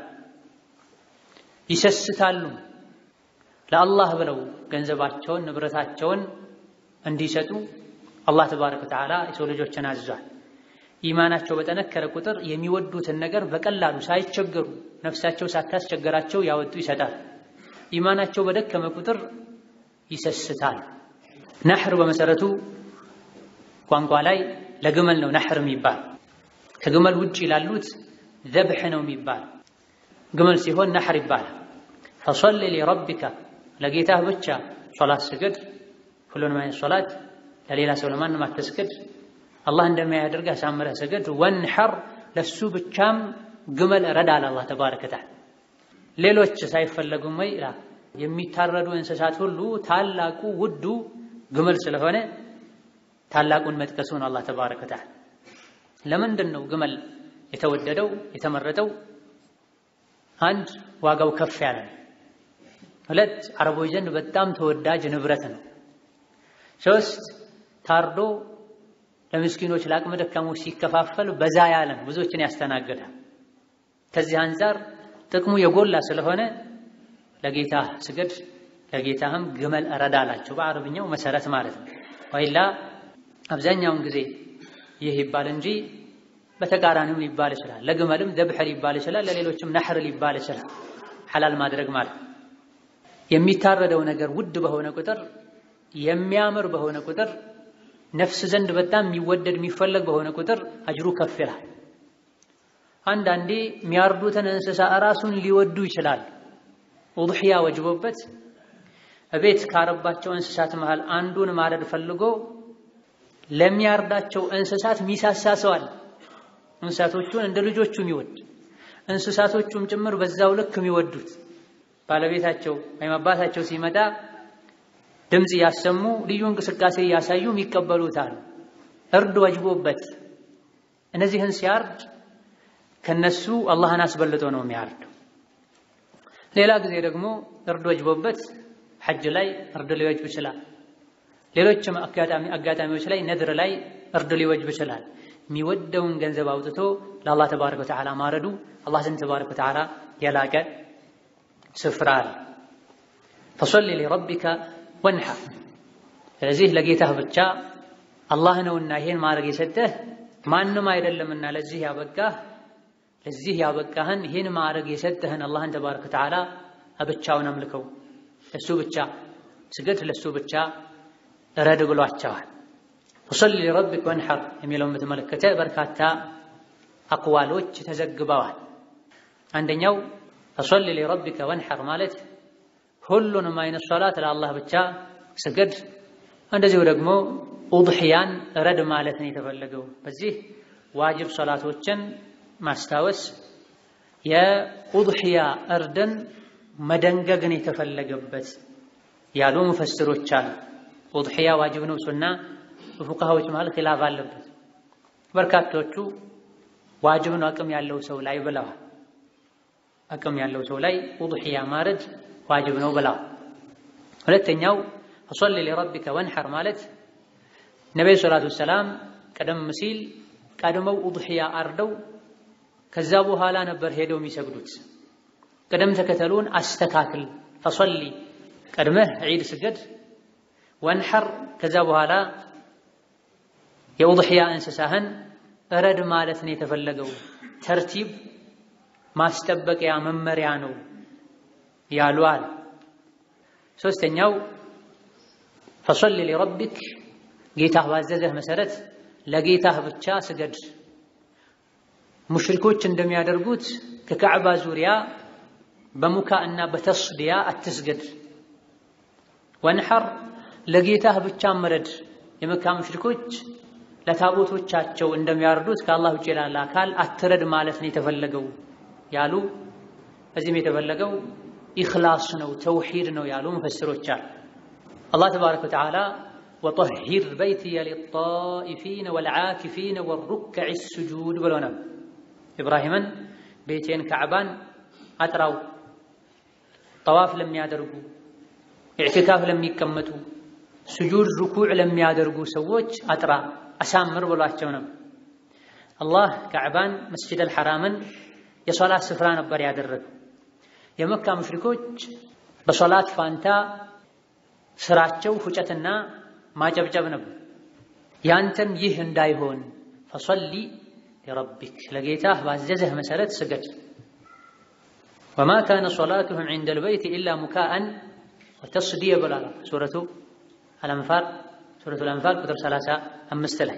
ይሰስታሉ ለአላህ ብለው ገንዘባቸውን ንብረታቸውን እንዲሰጡ አላህ ተባረከ ወተዓላ የሰው ልጆችን አዟል ኢማናቸው በተነከረ ቁጥር የሚወዱትን ነገር በቀላሉ ሳይቸገሩ ነፍሳቸው ሳታስቸገራቸው ያወጡ ይሰጣል ኢማናቸው በደከመ ቁጥር ይሰስታል ነህር በመሰረቱ ቋንቋ ላይ ለግመል ነው ነህር የሚባል ከግመል ውጪ ላሉት ذبح ነው የሚባል ግመል ሲሆን ነህር ይባላል ፈሰሊ ለረብከ ለጌታህ ብቻ ሶላት ስገድ ሁሉንም አይነት ሶላት ለሌላ ሰው ለማንም አትስገድ አላህ እንደሚያደርግ አሳምረህ ስገድ ወንሐር ለሱ ብቻም ግመል ረዳል አላህ ተባረከ ወተዓላ ሌሎች ሳይፈለጉም ወይ የሚታረዱ እንስሳት ሁሉ ታላቁ ውዱ ግመል ስለሆነ ታላቁን መጥቀሱን አላህ ተባረከ ወተዓላ ለምንድን ነው ግመል የተወደደው የተመረጠው አንድ ዋጋው ከፍ ያለ ሁለት አረቦች ዘንድ በጣም ተወዳጅ ንብረት ነው ሶስት ታርዶ ለምስኪኖች ለአቅመ ደካሞች ሲከፋፈል በዛ ያለ ብዙዎችን ያስተናግዳል ከዚህ አንፃር ጥቅሙ የጎላ ስለሆነ ለጌታ ስገድ ለጌታህም ግመል ረዳላቸው በአረብኛው መሰረት ማለት ነው ወይላ አብዛኛውን ጊዜ ይህ ይባል እንጂ በተቃራኒው ሊባል ይችላል ለግመልም ذبح ሊባል ይችላል ለሌሎችም ነህር ሊባል ይችላል ሐላል ማድረግ ማለት የሚታረደው ነገር ውድ በሆነ ቁጥር የሚያምር በሆነ ቁጥር ነፍስ ዘንድ በጣም የሚወደድ የሚፈለግ በሆነ ቁጥር አጅሩ ከፍ ይላል አንዳንዴ የሚያርዱትን እንስሳ ራሱን ሊወዱ ይችላል ውድህያ ወጅቦበት እቤት ካረባቸው እንስሳት መሃል አንዱን ማረድ ፈልጎ ለሚያርዳቸው እንስሳት ሚሳሳሰዋል። እንስሳቶቹን እንደ ልጆቹ የሚወድ እንስሳቶቹም ጭምር በዛው ልክ የሚወዱት ባለቤታቸው ወይም አባታቸው ሲመጣ ድምጽ ያሰሙ ልዩ እንቅስቃሴ ያሳዩ የሚቀበሉታል። እርድ ወጅቦበት እነዚህን ሲያርድ ከነሱ አላህን አስበልጦ ነው የሚያርደው። ሌላ ጊዜ ደግሞ እርድ ወጅቦበት ሐጅ ላይ እርድ ሊወጅብ ይችላል። ሌሎችም አጋጣሚ አጋጣሚዎች ላይ ነድር ላይ እርድ ሊወጅብ ይችላል። የሚወደውን ገንዘብ አውጥቶ ለአላህ ተባረከ ወተዓላ ማረዱ አላህ ዘንድ ተባረከ ወተዓላ የላቀ ስፍራ አለ። ፈሰሊ ሊረቢከ ወንሐር ስለዚህ ለጌታህ ብቻ አላህ ነውና ይሄን ማድረግ የሰጠህ ማንም አይደለምና ለዚህ ያበቃህ ለዚህ ያበቃህን ይሄን ማድረግ የሰጠህን አላህን ተባረከ ወተዓላ ብቻውን አምልከው ለሱ ብቻ ስገድ ለሱ ብቻ ረድ ብሏቸዋል። ፈሰሊ ሊረቢከ ወንሐር የሚለውን በተመለከተ በርካታ አቅዋሎች ተዘግበዋል። አንደኛው ፈሰሊ ሊረቢከ ወንሐር ማለት ሁሉንም አይነት ሶላት ለአላህ ብቻ ስገድ፣ እንደዚሁ ደግሞ ኡድህያን ረድ ማለት ነው የተፈለገው። በዚህ ዋጅብ ሶላቶችን ማስታወስ የኡድህያ እርድን መደንገግን የተፈለገበት ያሉ ሙፈስሮች አሉ። ኡድህያ ዋጅብ ነው ሱና በፉቃሃዎች መሃል ኺላፍ አለበት። በርካቶቹ ዋጅብ ነው አቅም ያለው ሰው ላይ ብለዋል። አቅም ያለው ሰው ላይ ኡድህያ ማረድ ዋጅብ ነው ብለዋል። ሁለተኛው ፈሰሊ ሊረቢከ ወንሐር ማለት ነብዩ ሰለላሁ ዐለይሂ ወሰለም ቀደም ሲል ቀድመው ኡድህያ አርደው ከዛ በኋላ ነበር ሄደው የሚሰግዱት። ቀደም ተከተሉን አስተካክል። ፈሰሊ ቀድመህ ዒድ ስገድ፣ ወንሐር ከዛ በኋላ የኡድህያ እንስሳህን እረድ ማለት ነው የተፈለገው። ተርቲብ ማስጠበቂያ መመሪያ ነው ያሉአል። ሶስተኛው ፈሰሊ ሊረቢክ ጌታህ ባዘዘህ መሰረት ለጌታህ ብቻ ስገድ። ሙሽሪኮች እንደሚያደርጉት ከካዕባ ዙሪያ በሙካእና በተስዲያ አትስገድ። ወንሐር ለጌታህ ብቻ መረድ። የመካ ሙሽሪኮች ለታቦቶቻቸው እንደሚያርዱት ከአላህ ውጪ ላለ አካል አትረድ ማለት ነው የተፈለገው ያሉ፣ እዚህም የተፈለገው ኢኽላስ ነው ተውሂድ ነው ያሉ ሙፈስሮች አሉ። አላህ ተባረከ ወተዓላ ወጠሂር በይቲየ ሊጣኢፊነ ወልዓኪፊነ ወሩክዕ ሱጁድ ብሎ ነበር። ኢብራሂምን ቤቴን ካዕባን አጥራው ጠዋፍ ለሚያደርጉ ኢዕቲካፍ ለሚቀመጡ ስጁድ ሩኩዕ ለሚያደርጉ ሰዎች አጥራ አሳምር ብሏቸው ነበር። አላህ ካዕባን መስጂደል ሐራምን የሶላት ስፍራ ነበር ያደረገው። የመካ ሙሽሪኮች በሶላት ፋንታ ስራቸው ሁጨትና ማጨብጨብ ነበር። ያንተም ይህ እንዳይሆን ፈሰሊ ሊረቢክ ለጌታህ ባዘዘህ መሰረት ስገድ። ወማ ካነ ሶላቱሁም ዒንደል በይት ኢላ ሙካአን ወተስዲየ ብሏል ሱረቱ አልአንፋል ሱረቱል አንፋል ቁጥር ሰላሳ አምስት ላይ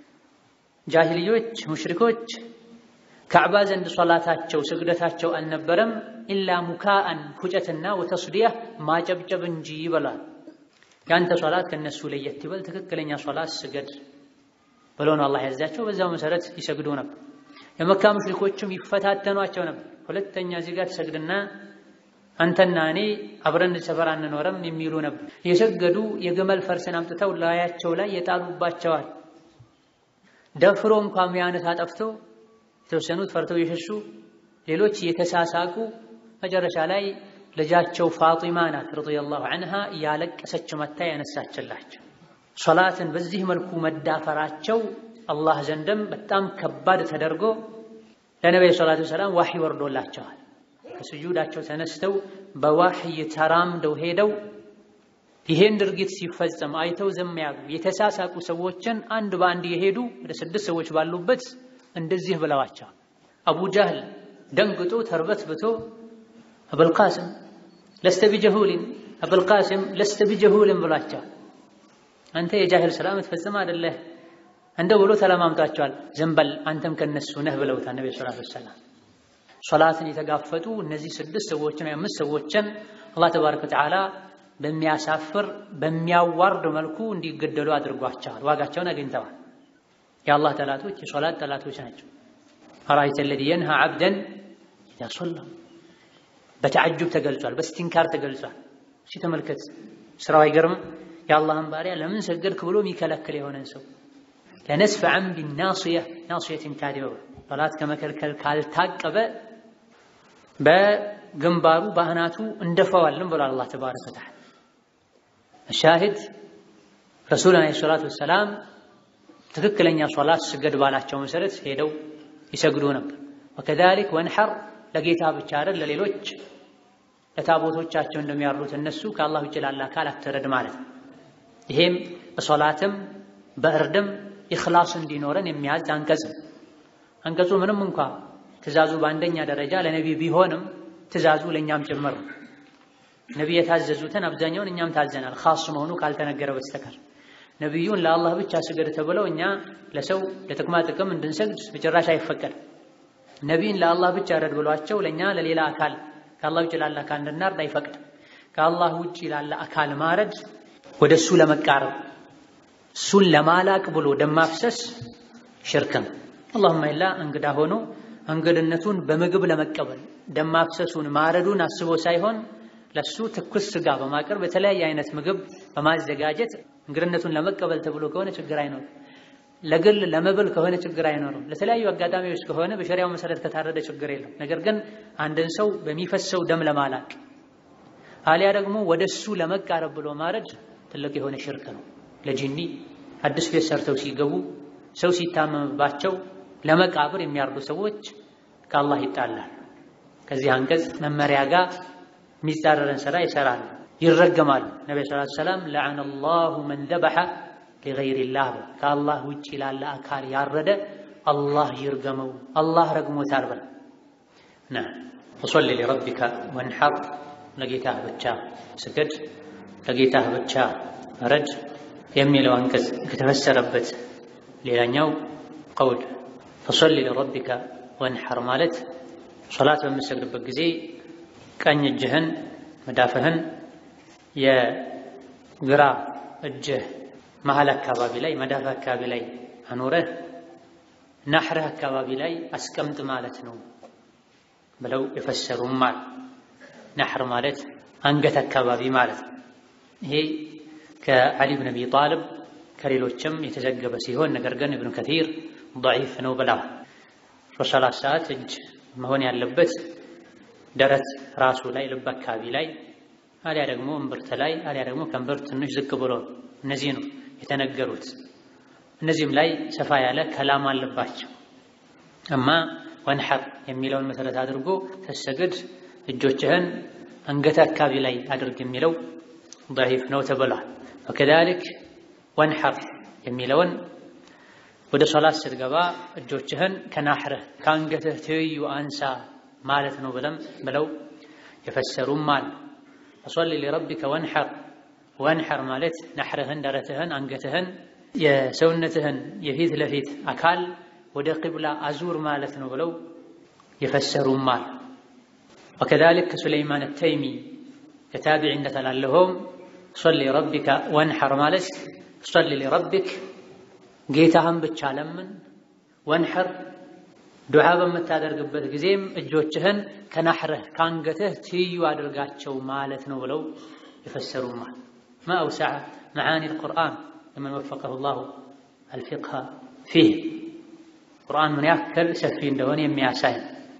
ጃሂልዮች ሙሽሪኮች ካዕባ ዘንድ ሶላታቸው ስግደታቸው አልነበረም ኢላ ሙካአን ሁጨትና ወተስዲያ ማጨብጨብ እንጂ ብሏል። ያንተ ሶላት ከነሱ ለየት ይበል ትክክለኛ ሶላት ስገድ ብሎ ነው አላህ ያዛቸው። በዛው መሰረት ይሰግዱ ነበር። የመካ ሙሽሪኮችም ይፈታተኗቸው ነበር። ሁለተኛ እዚህ ጋር ትሰግድና አንተና እኔ አብረን ሰፈር አንኖርም የሚሉ ነበር። የሰገዱ የግመል ፈርስን አምጥተው ላያቸው ላይ የጣሉባቸዋል። ደፍሮ እንኳን ያነሳ ጠፍቶ የተወሰኑት ፈርተው የሸሹ ሌሎች የተሳሳቁ መጨረሻ ላይ ልጃቸው ፋጢማ ናት ረዲየላሁ ዐንሃ ያለቀሰች መታ ያነሳችላቸው። ሶላትን በዚህ መልኩ መዳፈራቸው አላህ ዘንድም በጣም ከባድ ተደርጎ ለነብዩ ሰለላሁ ዐለይሂ ወሰለም ወህይ ወርዶላቸዋል። ከስጁዳቸው ተነስተው በወህይ ተራምደው ሄደው ይሄን ድርጊት ሲፈጸም አይተው ዝም ያሉ የተሳሳቁ ሰዎችን አንድ በአንድ የሄዱ ወደ ስድስት ሰዎች ባሉበት እንደዚህ ብለዋቸው አቡ ጀህል ደንግጦ ተርበትብቶ አቡል ቃሲም ለስተ ቢጀሁሊን አቡል ቃሲም ለስተ ቢጀሁሊን ብሏቸው አንተ የጃሂል ሰላም ተፈጸመ አይደለህ እንደ ብሎ ተለማምጧቸዋል። ዝም በል አንተም ከነሱ ነህ ብለውታል ነብዩ ሰለላሁ ዐለይሂ ወሰለም። ሶላትን የተጋፈጡ እነዚህ ስድስት ሰዎችን ወይ አምስት ሰዎችን አላህ ተባረከ ወተዓላ በሚያሳፍር በሚያዋርድ መልኩ እንዲገደሉ አድርጓቸዋል። ዋጋቸውን አግኝተዋል። የአላህ ጠላቶች የሶላት ጠላቶች ናቸው። አራአይተ الذي ينهى عبدا اذا صلى በተዓጅብ ተገልጿል፣ በስቲንካር ተገልጿል። እሺ ተመልከት፣ ስራው አይገርም? የአላህን ባሪያ ለምን ሰገድክ ብሎ የሚከለክል የሆነን ሰው ለነስፈ عن بالناصيه ناصيه كاذبه ሶላት ከመከልከል ካልታቀበ በግንባሩ ባህናቱ እንደፈዋልን ብሏል አላህ ተባረከ ወተዓላ። الشاهد ረሱል አለይሂ ሰላቱ ወሰላም ትክክለኛ ሶላት ስገድ ባላቸው መሰረት ሄደው ይሰግዱ ነበር። وكذلك ወንሐር ለጌታ ብቻ አይደል ለሌሎች ለታቦቶቻቸው እንደሚያርዱት እነሱ ከአላህ ውጭ ላለ አካል አትረድ ማለት ነው። ይሄም በሶላትም በእርድም ኢኽላስ እንዲኖረን የሚያዝ አንቀጽ አንቀጹ ምንም እንኳን ትእዛዙ በአንደኛ ደረጃ ለነብይ ቢሆንም ትእዛዙ ለኛም ጭምር ነው። ነብይ የታዘዙትን አብዛኛውን እኛም ታዘናል ኻስ መሆኑ ካልተነገረ በስተቀር። ነብዩን ለአላህ ብቻ ስገድ ተብለው እኛ ለሰው ለጥቅማ ጥቅም እንድንሰግድ በጭራሽ አይፈቀድም። ነብይን ለአላህ ብቻ ረድ ብሏቸው ለኛ ለሌላ አካል ከአላህ ውጭ ላለ አካል እንድናርድ አይፈቅድም። ከአላህ ውጭ ላለ አካል ማረድ ወደሱ ለመቃረብ እሱን ለማላቅ ብሎ ደም ማፍሰስ ሽርክ ነው። اللهم الا እንግዳ ሆኖ እንግድነቱን በምግብ ለመቀበል ደም ማፍሰሱን ማረዱን አስቦ ሳይሆን ለሱ ትኩስ ስጋ በማቅረብ በተለያየ አይነት ምግብ በማዘጋጀት እንግድነቱን ለመቀበል ተብሎ ከሆነ ችግር አይኖርም። ለግል ለመብል ከሆነ ችግር አይኖርም። ለተለያዩ አጋጣሚዎች ከሆነ በሸሪዓው መሰረት ከታረደ ችግር የለም። ነገር ግን አንድን ሰው በሚፈሰው ደም ለማላቅ አሊያ ደግሞ ወደሱ ለመቃረብ ብሎ ማረድ ትልቅ የሆነ ሽርክ ነው። ለጂኒ አዲስ ቤት ሰርተው ሲገቡ ሰው ሲታመምባቸው ለመቃብር የሚያርዱ ሰዎች ከአላህ ይጣላል። ከዚህ አንቀጽ መመሪያ ጋር የሚጻረረን ስራ ይሰራል፣ ይረገማል። ነብዩ ሰለላሁ ዐለይሂ ወሰለም ለዐነ አላሁ መን ذبح لغير الله ከአላህ ውጪ ላለ አካል ያረደ አላህ ይርገመው፣ አላህ ረግሞታል ብለ ና ወሰሊ ለረቢከ ወንሐር ለጌታህ ብቻ ስገድ ለጌታህ ብቻ ረድ የሚለው አንቀጽ ከተፈሰረበት ሌላኛው ቀውል ፈሰሊ ለረቢከ ወንሐር ማለት ሶላት በምትሰግድበት ጊዜ ቀኝ እጅህን መዳፍህን የግራ እጅህ መሃል አካባቢ ላይ መዳፍ አካባቢ ላይ አኖረህ ናህርህ አካባቢ ላይ አስቀምጥ ማለት ነው ብለው የፈሰሩም አሉ። ናህር ማለት አንገት አካባቢ ማለት ነው። ይሄ ከዓሊ ብን አቢ ጣልብ ከሌሎችም የተዘገበ ሲሆን ነገር ግን ኢብኑ ከቲር ضعيف ነው ብለዋል። በሶላት ሰዓት እጅ መሆን ያለበት ደረት ራሱ ላይ ልብ አካባቢ ላይ አሊያ ደግሞ እምብርት ላይ አሊያ ደግሞ ከእምብርት ትንሽ ዝቅ ብሎ እነዚህ ነው የተነገሩት። እነዚህም ላይ ሰፋ ያለ ከላም አለባቸው። እማ ወንሐር የሚለውን መሰረት አድርጎ ተሰግድ እጆችህን አንገት አካባቢ ላይ አድርግ የሚለው ضعيف ነው ተብሏል። وكذلك ወንሐር የሚለውን ወደ ሶላት ስትገባ እጆችህን ከናህርህ ከአንገትህ ትይዩ አንሳ ማለት ነው ብለም ብለው የፈሰሩም አሉ። ወሰሊ ለረቢከ ወንሐር ወንሐር ማለት ናህርህን ደረትህን አንገትህን የሰውነትህን የፊት ለፊት አካል ወደ ቂብላ አዙር ማለት ነው ብለው የፈሰሩም አሉ። وكذلك سليمان التيمي كتابع እንደተላለፈው صل لربك وانحر ማለት صل لربك ጌታህን ብቻ ለምን ወንሐር ዱዓ በመታደርግበት ጊዜም እጆችህን ከናህርህ ካንገትህ ትይዩ አድርጋቸው ማለት ነው ብለው ይፈሰሩማል። ما أوسع معاني القرآن لمن وفقه الله الفقه فيه ቁርአን ምን ያክል ሰፊ እንደሆነ የሚያሳይ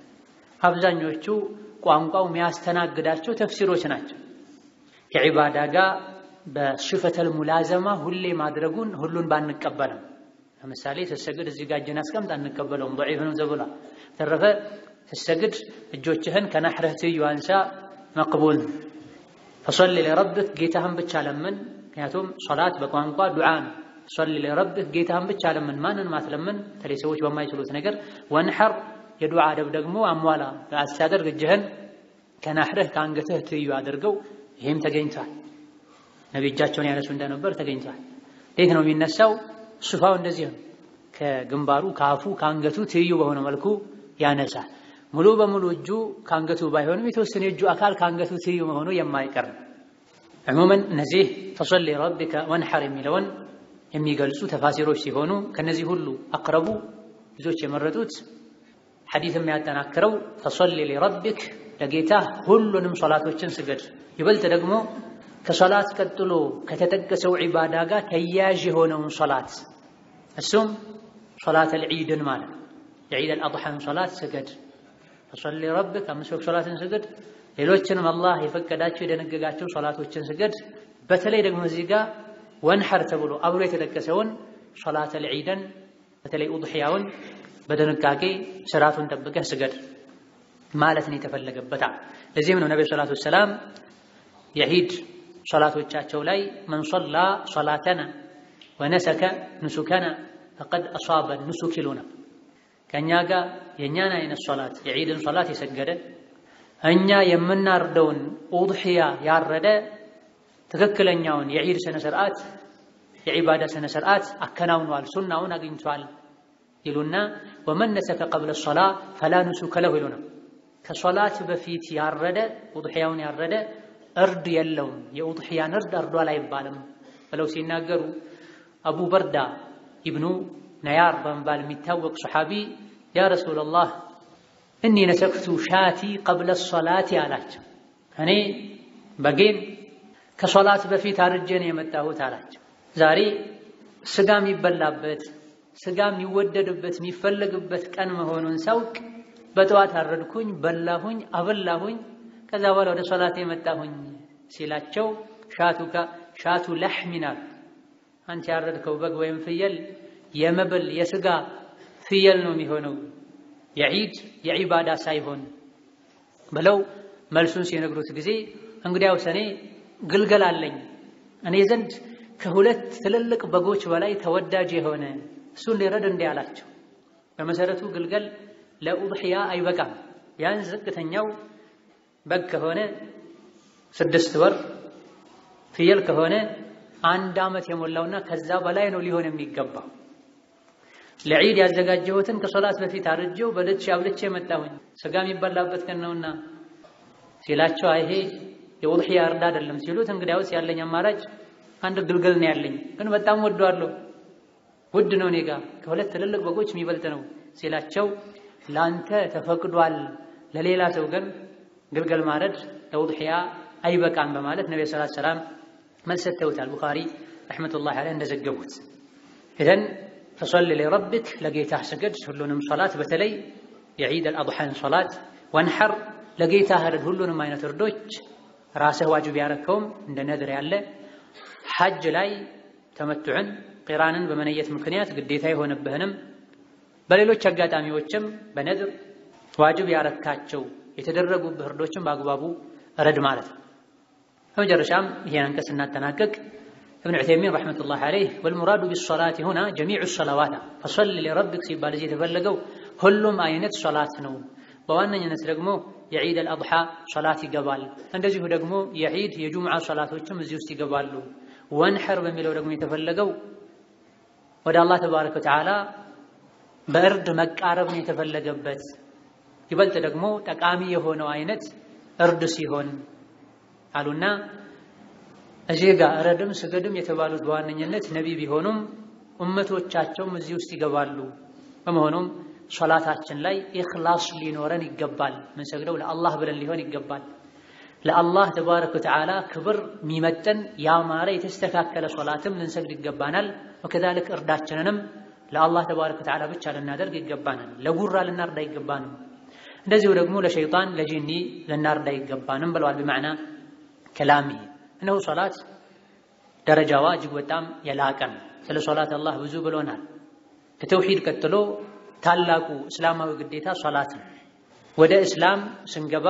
አብዛኞቹ ቋንቋው የሚያስተናግዳቸው ተፍሲሮች ናቸው። ከዒባዳ ጋር በሽፈተል ሙላዘማ ሁሌ ማድረጉን ሁሉን ባንቀበልም ለምሳሌ ተሰግድ እዚህ ጋር እጅን አስቀምጥ አንቀበለውም ضعيف ነው ተብሏል። ተረፈ ተሰግድ እጆችህን ከናህርህ ትይዩ አንሳ መቅቡል። فصل لربك ጌታህን ብቻ ለምን ምክንያቱም ሶላት በቋንቋ ዱዓ ነው። صل لربك ጌታህን ብቻ ለምን ማንን ማትለምን ተለይ ሰዎች በማይችሉት ነገር ወንሐር የዱዓ አደብ ደግሞ አሟላ አስተዳደር እጅህን ከናህርህ ከአንገትህ ትይዩ አድርገው ይሄም ተገኝቷል። ነብዩ እጃቸውን ያነሱ እንደነበር ተገኝቷል። እንዴት ነው የሚነሳው? ሱፋው እንደዚህ ነው። ከግንባሩ ካፉ ካንገቱ ትይዩ በሆነ መልኩ ያነሳል። ሙሉ በሙሉ እጁ ካንገቱ ባይሆንም የተወሰነ እጁ አካል ካንገቱ ትይዩ መሆኑ የማይቀር عموما እነዚህ فصل لربك وانحر የሚለውን የሚገልጹ ተፋሲሮች ሲሆኑ ከነዚህ ሁሉ አቅረቡ ብዙዎች የመረጡት ሐዲስ የሚያጠናክረው فصل لربك ለጌታ ሁሉንም ሶላቶችን ስገድ ይበልጥ ደግሞ ከሶላት ቀጥሎ ከተጠቀሰው ዒባዳ ጋር ተያያዥ የሆነውን ሶላት እሱም ሶላት العيድን ማለት የዒድ الأضحى ሶላት ስገድ فصل لربك አምስት ሶላትን ስገድ ሌሎችንም አላህ የፈቀዳቸው የደነገጋቸው ሶላቶችን ስገድ በተለይ ደግሞ እዚህ ጋር ወንሐር ተብሎ አብሮ የተጠቀሰውን ሶላት العيድን በተለይ ኡድሂያውን በደንቃቄ ስርዓቱን ጠብቀህ ስገድ ማለት ነው የተፈለገበት። ለዚህም ነው ነብዩ ሰለላሁ ዐለይሂ ወሰለም የዒድ ሶላቶቻቸው ላይ من صلى صلاتنا ونسك نسكنا فقد أصاب النسك لنا ከኛ ጋር የኛን አይነት ሶላት የዒድን ሶላት የሰገደ እኛ የምናርደውን ኡድሂያ ያረደ ትክክለኛውን የዒድ ስነ ስርዓት የዒባዳ ስነ ስርዓት አከናውኗል ሱናውን አግኝቷል ይሉና ومن نسك قبل الصلاه فلا نسك له ይሉና ከሶላት በፊት ያረደ ኡድሂያውን ያረደ እርድ የለውም የኡድሂያን እርድ አርዷል አይባልም ብለው ሲናገሩ አቡ በርዳ ኢብኑ ነያር በመባል የሚታወቅ ሱሐቢ ያ ረሱላህ እኒ ነሰክቱ ሻቲ قبل الصلاه አላቸው እኔ በጌን ከሶላት በፊት አርጄ ነው የመጣሁት አላቸው። ዛሬ ስጋ የሚበላበት ስጋ የሚወደድበት የሚፈልግበት ቀን መሆኑን ሳውቅ በጠዋት አረድኩኝ በላሁኝ አበላሁኝ ከዛ በኋላ ወደ ሶላት የመጣሁኝ ሲላቸው ሻቱካ ሻቱ ለህሚና አንተ ያረድከው በግ ወይም ፍየል የመብል የስጋ ፍየል ነው የሚሆነው የዒድ የዒባዳ ሳይሆን ብለው መልሱን ሲነግሩት ጊዜ እንግዲያውስ እኔ ግልገል አለኝ እኔ ዘንድ ከሁለት ትልልቅ በጎች በላይ ተወዳጅ የሆነ እሱን ሊረድ እንዲህ አላቸው። በመሰረቱ ግልገል ለኡድሂያ አይበቃም። ቢያንስ ዝቅተኛው በግ ከሆነ ስድስት ወር ፍየል ከሆነ አንድ ዓመት የሞላውና ከዛ በላይ ነው ሊሆን የሚገባው። ለዒድ ያዘጋጀሁትን ከሶላት በፊት አርጄው በልቼ አብልቼ መጣሁኝ ስጋ የሚበላበት ቀን ነውና ሲላቸው አይሄ የኡድሂያ እርድ አይደለም ሲሉት እንግዲያውስ ያለኝ አማራጭ አንድ ግልገል ነው ያለኝ ግን በጣም ወደዋለሁ ውድ ነው ኔጋ ከሁለት ትልልቅ በጎች የሚበልጥ ነው ሲላቸው ላንተ ተፈቅዷል ለሌላ ሰው ግን ግልገል ማረድ ለኡድሂያ አይበቃም በማለት ነብዩ ሰለላሁ ዐለይሂ ወሰለም መልስ ሰጥተውታል። ቡኻሪ ረህመቱላሂ ዐለይሂ እንደዘገቡት ኢዘን فصل لربك ለጌታህ ስገድ ሁሉንም ሶላት በተለይ የዒድ الأضحى ሶላት ወንሐር ለጌታህ እርድ ሁሉንም አይነት እርዶች ራስህ ዋጅብ ያረከውም እንደ ነድር ያለ ሐጅ ላይ ተመቱዕን ቂራንን በመነየት ምክንያት ግዴታ የሆነብህንም በሌሎች አጋጣሚዎችም በነድር ዋጅብ ያረካቸው የተደረጉብህ እርዶችን በአግባቡ እረድ ማለት ነው። በመጨረሻም ይሄን አንቀጽ እናጠናቀቅ ابن عثيمين رحمة الله عليه والمراد بالصلاة هنا جميع الصلوات فصل لربك ሲባል እዚህ የተፈለገው ሁሉም አይነት ሶላት ነው። በዋነኝነት ደግሞ የዒድ الأضحى ሶላት ይገባል። እንደዚሁ ደግሞ የዒድ የጁምዓ ሶላቶችም እዚህ ውስጥ ይገባሉ። ወንሐር በሚለው ደግሞ የተፈለገው ወደ አላህ ተባረከ ወተዓላ በእርድ መቃረብ ነው የተፈለገበት ይበልጥ ደግሞ ጠቃሚ የሆነው አይነት እርድ ሲሆን አሉና እዚህ ጋር እረድም ስገድም የተባሉት በዋነኝነት ነብይ ቢሆኑም ኡመቶቻቸውም እዚህ ውስጥ ይገባሉ። በመሆኑም ሶላታችን ላይ ኢኽላስ ሊኖረን ይገባል። ምን ሰግደው ለአላህ ብለን ሊሆን ይገባል። ለአላህ ተባረከ ወተዓላ ክብር የሚመጥን ያማረ የተስተካከለ ሶላትም ልንሰግድ ይገባናል። ወከዛልክ እርዳችንንም ለአላህ ተባረከ ወተዓላ ብቻ ልናደርግ ይገባናል። ለጉራ ልናርዳ ይገባንም እንደዚሁ ደግሞ ለሸይጣን ለጂኒ ልናርዳ ይገባንም ብለዋል። በማዕና ከላሚ እነሆ ሶላት ደረጃዋ እጅግ በጣም የላቀ ነው። ስለ ሶላት አላህ ብዙ ብሎናል። ከተውሂድ ቀጥሎ ታላቁ እስላማዊ ግዴታ ሶላት ነው። ወደ እስላም ስንገባ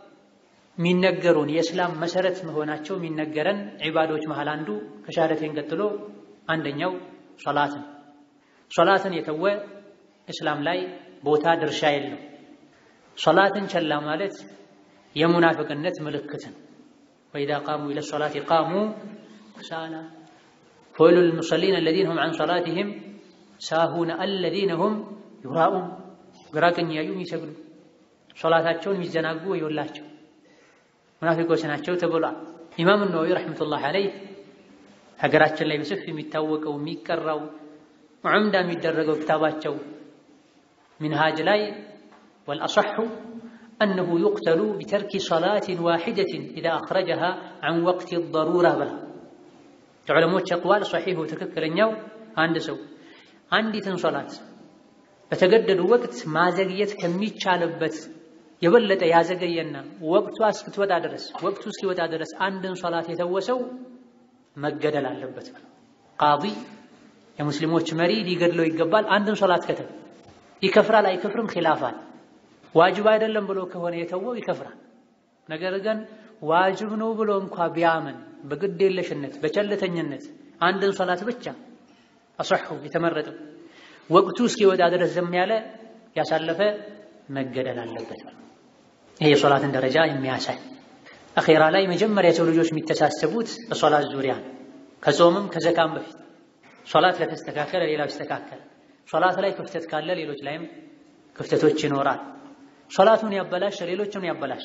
የሚነገሩን የእስላም መሰረት መሆናቸው የሚነገረን ዒባዶች መሃል አንዱ ከሻሃደተይን ቀጥሎ አንደኛው ሶላት ነው። ሶላትን የተወ እስላም ላይ ቦታ ድርሻ የለው። ሶላትን ቸላ ማለት የሙናፊቅነት ምልክት ነው። وإذا قاموا إلى الصلاة قاموا كسالى فويل للمصلين الذين هم عن صلاتهم ساهون الذين هم يراءون قراكن يايون يسجدوا ሶላታቸውን የሚዘናጉ ይወላቸው ሙናፊቆች ናቸው ተብሏል። ኢማም ነወዊ ረህመቱላህ ዐለይህ ሀገራችን ላይ በሰፊ የሚታወቀው የሚቀራው ዑምዳ የሚደረገው ክታባቸው ሚንሃጅ ላይ ወልአصح أنه يقتل بترك صلاة واحدة إذا أخرجها عن وقت الضرورة بها علماء أقوال صحيح وتككلنياو عند سو عندي صلاة በተገደዱ ወቅት ማዘግየት ከሚቻልበት የበለጠ ያዘገየና ወቅቱ እስኪወጣ ድረስ ወቅቱ እስኪወጣ ድረስ አንድን ሶላት የተወሰው መገደል አለበት። ቃዲ የሙስሊሞች መሪ ሊገድለው ይገባል። አንድን ሶላት ከተው ይከፍራል አይከፍርም ኺላፋል። ዋጅብ አይደለም ብሎ ከሆነ የተወው ይከፍራል። ነገር ግን ዋጅብ ነው ብሎ እንኳን ቢያምን በግዴለሽነት በቸልተኝነት አንድን ሶላት ብቻ አصح የተመረጠው ወቅቱ እስኪወጣ ድረስ ዝም ያለ ያሳለፈ መገደል አለበት። ይሄ የሶላትን ደረጃ የሚያሳይ አኺራ ላይ መጀመሪያ የሰው ልጆች የሚተሳሰቡት በሶላት ዙሪያ ከጾምም ከዘካም በፊት ሶላት ለተስተካከለ ሌላው ይስተካከል። ሶላት ላይ ክፍተት ካለ ሌሎች ላይም ክፍተቶች ይኖራል። ሶላቱን ያበላሽ ሌሎችም ያበላሽ።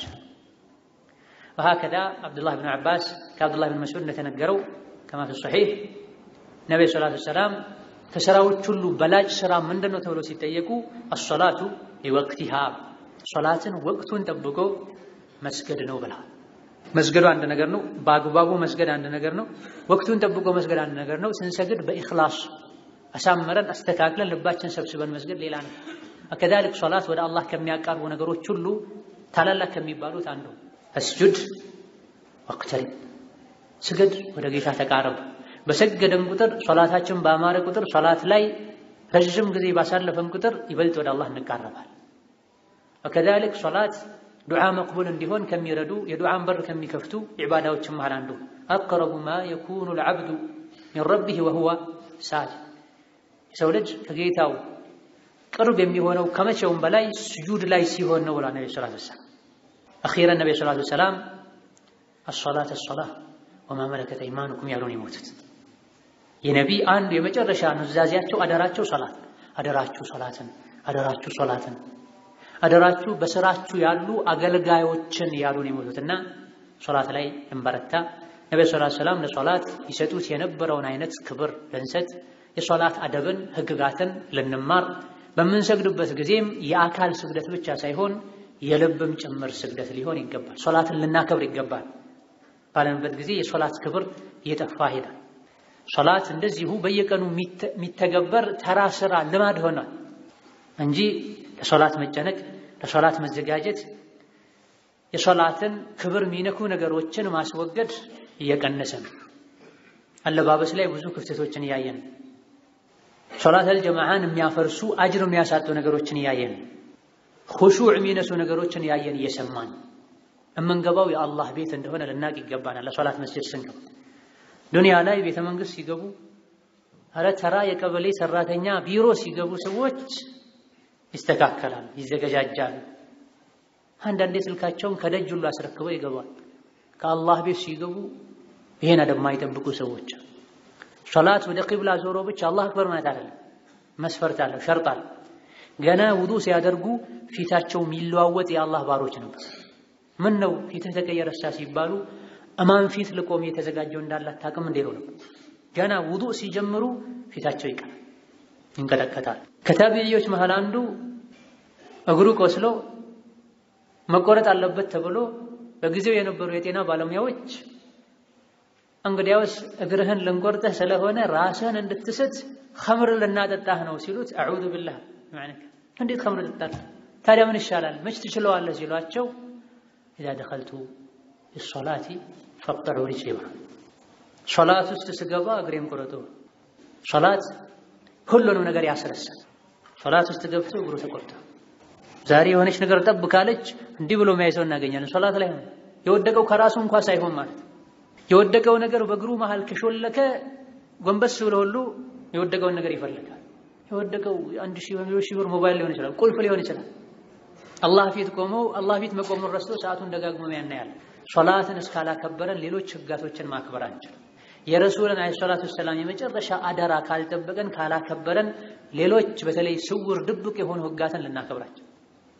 وهكذا عبد الله بن عباس كعبد الله بن مسعود እንደተነገረው كما في الصحيح ነብዩ ሰለላሁ ዐለይሂ ወሰለም ከሥራዎች ሁሉ በላጭ ሥራ ምንድነው ተብሎ ሲጠየቁ الصلاة لوقتها ሶላትን ወቅቱን ጠብቆ መስገድ ነው ብለዋል። መስገዱ አንድ ነገር ነው፣ በአግባቡ መስገድ አንድ ነገር ነው፣ ወቅቱን ጠብቆ መስገድ አንድ ነገር ነው። ስንሰግድ በኢኽላስ አሳምረን አስተካክለን ልባችን ሰብስበን መስገድ ሌላ ነው። ከذلك ሶላት ወደ አላህ ከሚያቀርቡ ነገሮች ሁሉ ታላላቅ ከሚባሉት አንዱ እስጁድ ወቅተሪ ስግድ ወደ ጌታ ተቃረብ። በሰገደን ቁጥር ሶላታችን ባማረ ቁጥር ሶላት ላይ ረጅም ጊዜ ባሳለፈን ቁጥር ይበልጥ ወደ አላህ እንቃረባለን። وكذلك ሶላት ዱዓ መቅቡል እንዲሆን ከሚረዱ የዱዓን በር ከሚከፍቱ ኢባዳዎች መሃል አንዱ أقرب ما يكون العبد من ربه وهو ساجد ሰው ልጅ ከጌታው ቅርብ የሚሆነው ከመቼውም በላይ ስጁድ ላይ ሲሆን ነው ብለዋል ነብዩ ሰለላሁ ዐለይሂ ወሰለም። أخيرا ነብዩ ሰለላሁ ዐለይሂ ወሰለም الصلاة الصلاة وما ملكت أيمانكم ያሉን ይሞቱት የነቢ አንዱ የመጨረሻ ኑዛዜያቸው አደራቸው ሶላት አደራችሁ ሶላትን አደራችሁ ሶላትን አደራችሁ በስራችሁ ያሉ አገልጋዮችን ያሉን ይሞቱትና ሶላት ላይ እንበረታ። ነብዩ ሰለላሁ ዐለይሂ ወሰለም ለሶላት ይሰጡት የነበረውን አይነት ክብር ልንሰጥ የሶላት አደብን ህግጋትን ልንማር በምንሰግድበት ጊዜም የአካል ስግደት ብቻ ሳይሆን የልብም ጭምር ስግደት ሊሆን ይገባል። ሶላትን ልናከብር ይገባል። ባለንበት ጊዜ የሶላት ክብር እየጠፋ ሄዳል። ሶላት እንደዚሁ በየቀኑ የሚተገበር ተራ ስራ ልማድ ሆኗል እንጂ ለሶላት መጨነቅ ለሶላት መዘጋጀት የሶላትን ክብር የሚነኩ ነገሮችን ማስወገድ እየቀነሰ ነው። አለባበስ ላይ ብዙ ክፍተቶችን እያየን ሶላት አልጀማዓን የሚያፈርሱ አጅር የሚያሳጡ ነገሮችን እያየን ኹሹዕ የሚነሱ ነገሮችን እያየን እየሰማን እምንገባው የአላህ ቤት እንደሆነ ልናቅ ይገባናል። ለሶላት መስጂድ ስንገባ ዱንያ ላይ ቤተ መንግስት ሲገቡ አረ ተራ የቀበሌ ሰራተኛ ቢሮ ሲገቡ ሰዎች ይስተካከላል ይዘገጃጃሉ። አንዳንዴ ስልካቸውን ከደጅ ሁሉ አስረክበው ይገባል። ከአላህ ቤት ሲገቡ ይሄን አደብ የማይጠብቁ ሰዎች ሶላት ወደ ቂብላ ዞሮ ብቻ አላህ አክበር ማለት አይደለም፣ መስፈርት አለው፣ ሸርጥ አለው። ገና ውዱእ ሲያደርጉ ፊታቸው የሚለዋወጥ የአላህ ባሮች ነበር። ምን ነው ፊትህ ተቀየረሳ ሲባሉ አማን ፊት ለቆም የተዘጋጀው እንዳላት ታቅም እንደለው ነው። ገና ውዱእ ሲጀምሩ ፊታቸው ይቀራል ይንቀጠቀጣል። ከታቢዒዎች መሃል አንዱ እግሩ ቆስሎ መቆረጥ አለበት ተብሎ በጊዜው የነበሩ የጤና ባለሙያዎች እንግዲያውስ እግርህን ልንቆርጥህ ስለሆነ ራስህን እንድትስት ኸምር ልናጠጣህ ነው ሲሉት አዑዙ ቢላህ ማለት እንዴት ኸምር ጠጣለህ ታዲያ ምን ይሻላል መች ትችለዋለህ ሲሏቸው إذا دخلت في الصلاة فاقطعوا رجلي صلاة استسقبا እግሬን ቆረጡ። ሶላት ሁሉንም ነገር ያስረሳል። ሶላት ውስጥ ገብቶ እግሩ ተቆርጦ ዛሬ የሆነች ነገር ጠብ ካለች እንዲህ ብሎ ማይሰው እናገኛለን። ሶላት ላይ ሆነ የወደቀው ከራሱ እንኳን ሳይሆን ማለት የወደቀው ነገር በእግሩ መሃል ከሾለከ ጎንበስ ብሎ ሁሉ የወደቀውን ነገር ይፈልጋል። የወደቀው አንድ ሺህ ወይም ሁለት ሺህ ብር ሞባይል ሊሆን ይችላል፣ ቁልፍ ሊሆን ይችላል። አላህ ፊት ቆሞ አላህ ፊት መቆሙን ረስቶ ሰዓቱን ደጋግሞ ያናያል። ሶላትን እስካላከበረን ሌሎች ህጋቶችን ማክበር አንችልም። የረሱልን አለይሂ ሰላቱ ወሰላም የመጨረሻ አደራ ካልጠበቀን ካላከበረን ሌሎች በተለይ ስውር ድብቅ የሆኑ ህጋትን ልናከብራቸው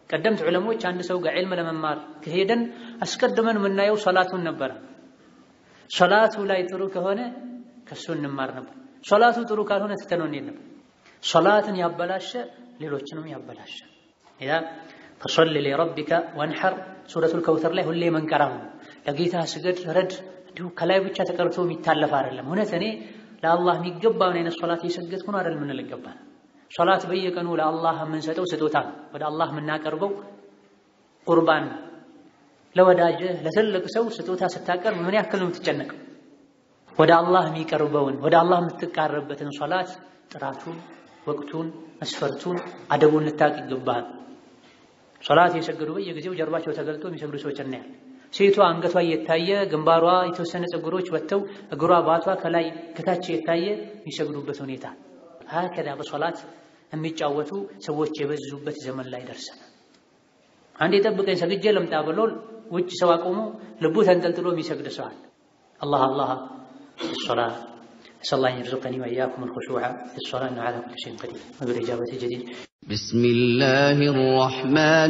ቀደምት ዑለሞች አንድ ሰው ጋር ዒልም ለመማር ከሄደን አስቀድመን የምናየው ሶላቱን ነበር። ሶላቱ ላይ ጥሩ ከሆነ ከሱ እንማር ነበር። ሶላቱ ጥሩ ካልሆነ ተተነው እንሄድ ነበር። ሶላትን ያበላሸ ሌሎችንም ያበላሸ ያ فصل لربك وانحر ሱረቱል ከውተር ላይ ሁሌ መንቀራው ለጌታ ስገድ ረድ እንዲሁ ከላይ ብቻ ተቀርቶ የሚታለፍ አይደለም። እውነት እኔ ለአላህ የሚገባውን አይነት ሶላት እየሰገድኩ ነው አይደል? ምን ልገባል? ሶላት በየቀኑ ለአላህ የምንሰጠው ስጦታ ወደ አላህ የምናቀርበው ቁርባን ለወዳጅህ ለትልቅ ሰው ስጦታ ስታቀርብ ምን ያክል ነው የምትጨነቀው? ወደ አላህ የሚቀርበውን ወደ አላህ የምትቃረበትን ሶላት ጥራቱን፣ ወቅቱን፣ መስፈርቱን፣ አደቡን ልታቅ ይገባል። ሶላት የሰገዱ በየጊዜው ጀርባቸው ተገልጦ የሚሰግዱ ሰዎች እናያለን። ሴቷ አንገቷ እየታየ ግንባሯ የተወሰነ ፀጉሮች ወጥተው እግሯ ባቷ ከላይ ከታች እየታየ የሚሰግዱበት ሁኔታ هكذا በሶላት የሚጫወቱ ሰዎች የበዙበት ዘመን ላይ ደርሰናል። አንዴ ጠብቀኝ ሰግጄ ለምጣ ብሎ ውጭ ሰው አቆሞ ልቡ ተንጠልጥሎ የሚሰግድ ሰው አለ። አላህ አላህ الصلاه صلى الله يرزقني واياكم الخشوع في الصلاه على كل شيء قدير وبالاجابه جدير.
بسم الله الرحمن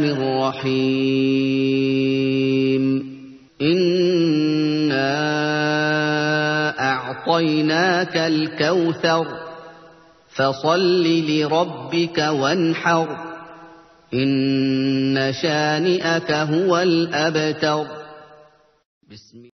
الرحيم. إنا أعطيناك الكوثر فصل لربك وانحر إن شانئك هو الأبتر. بسم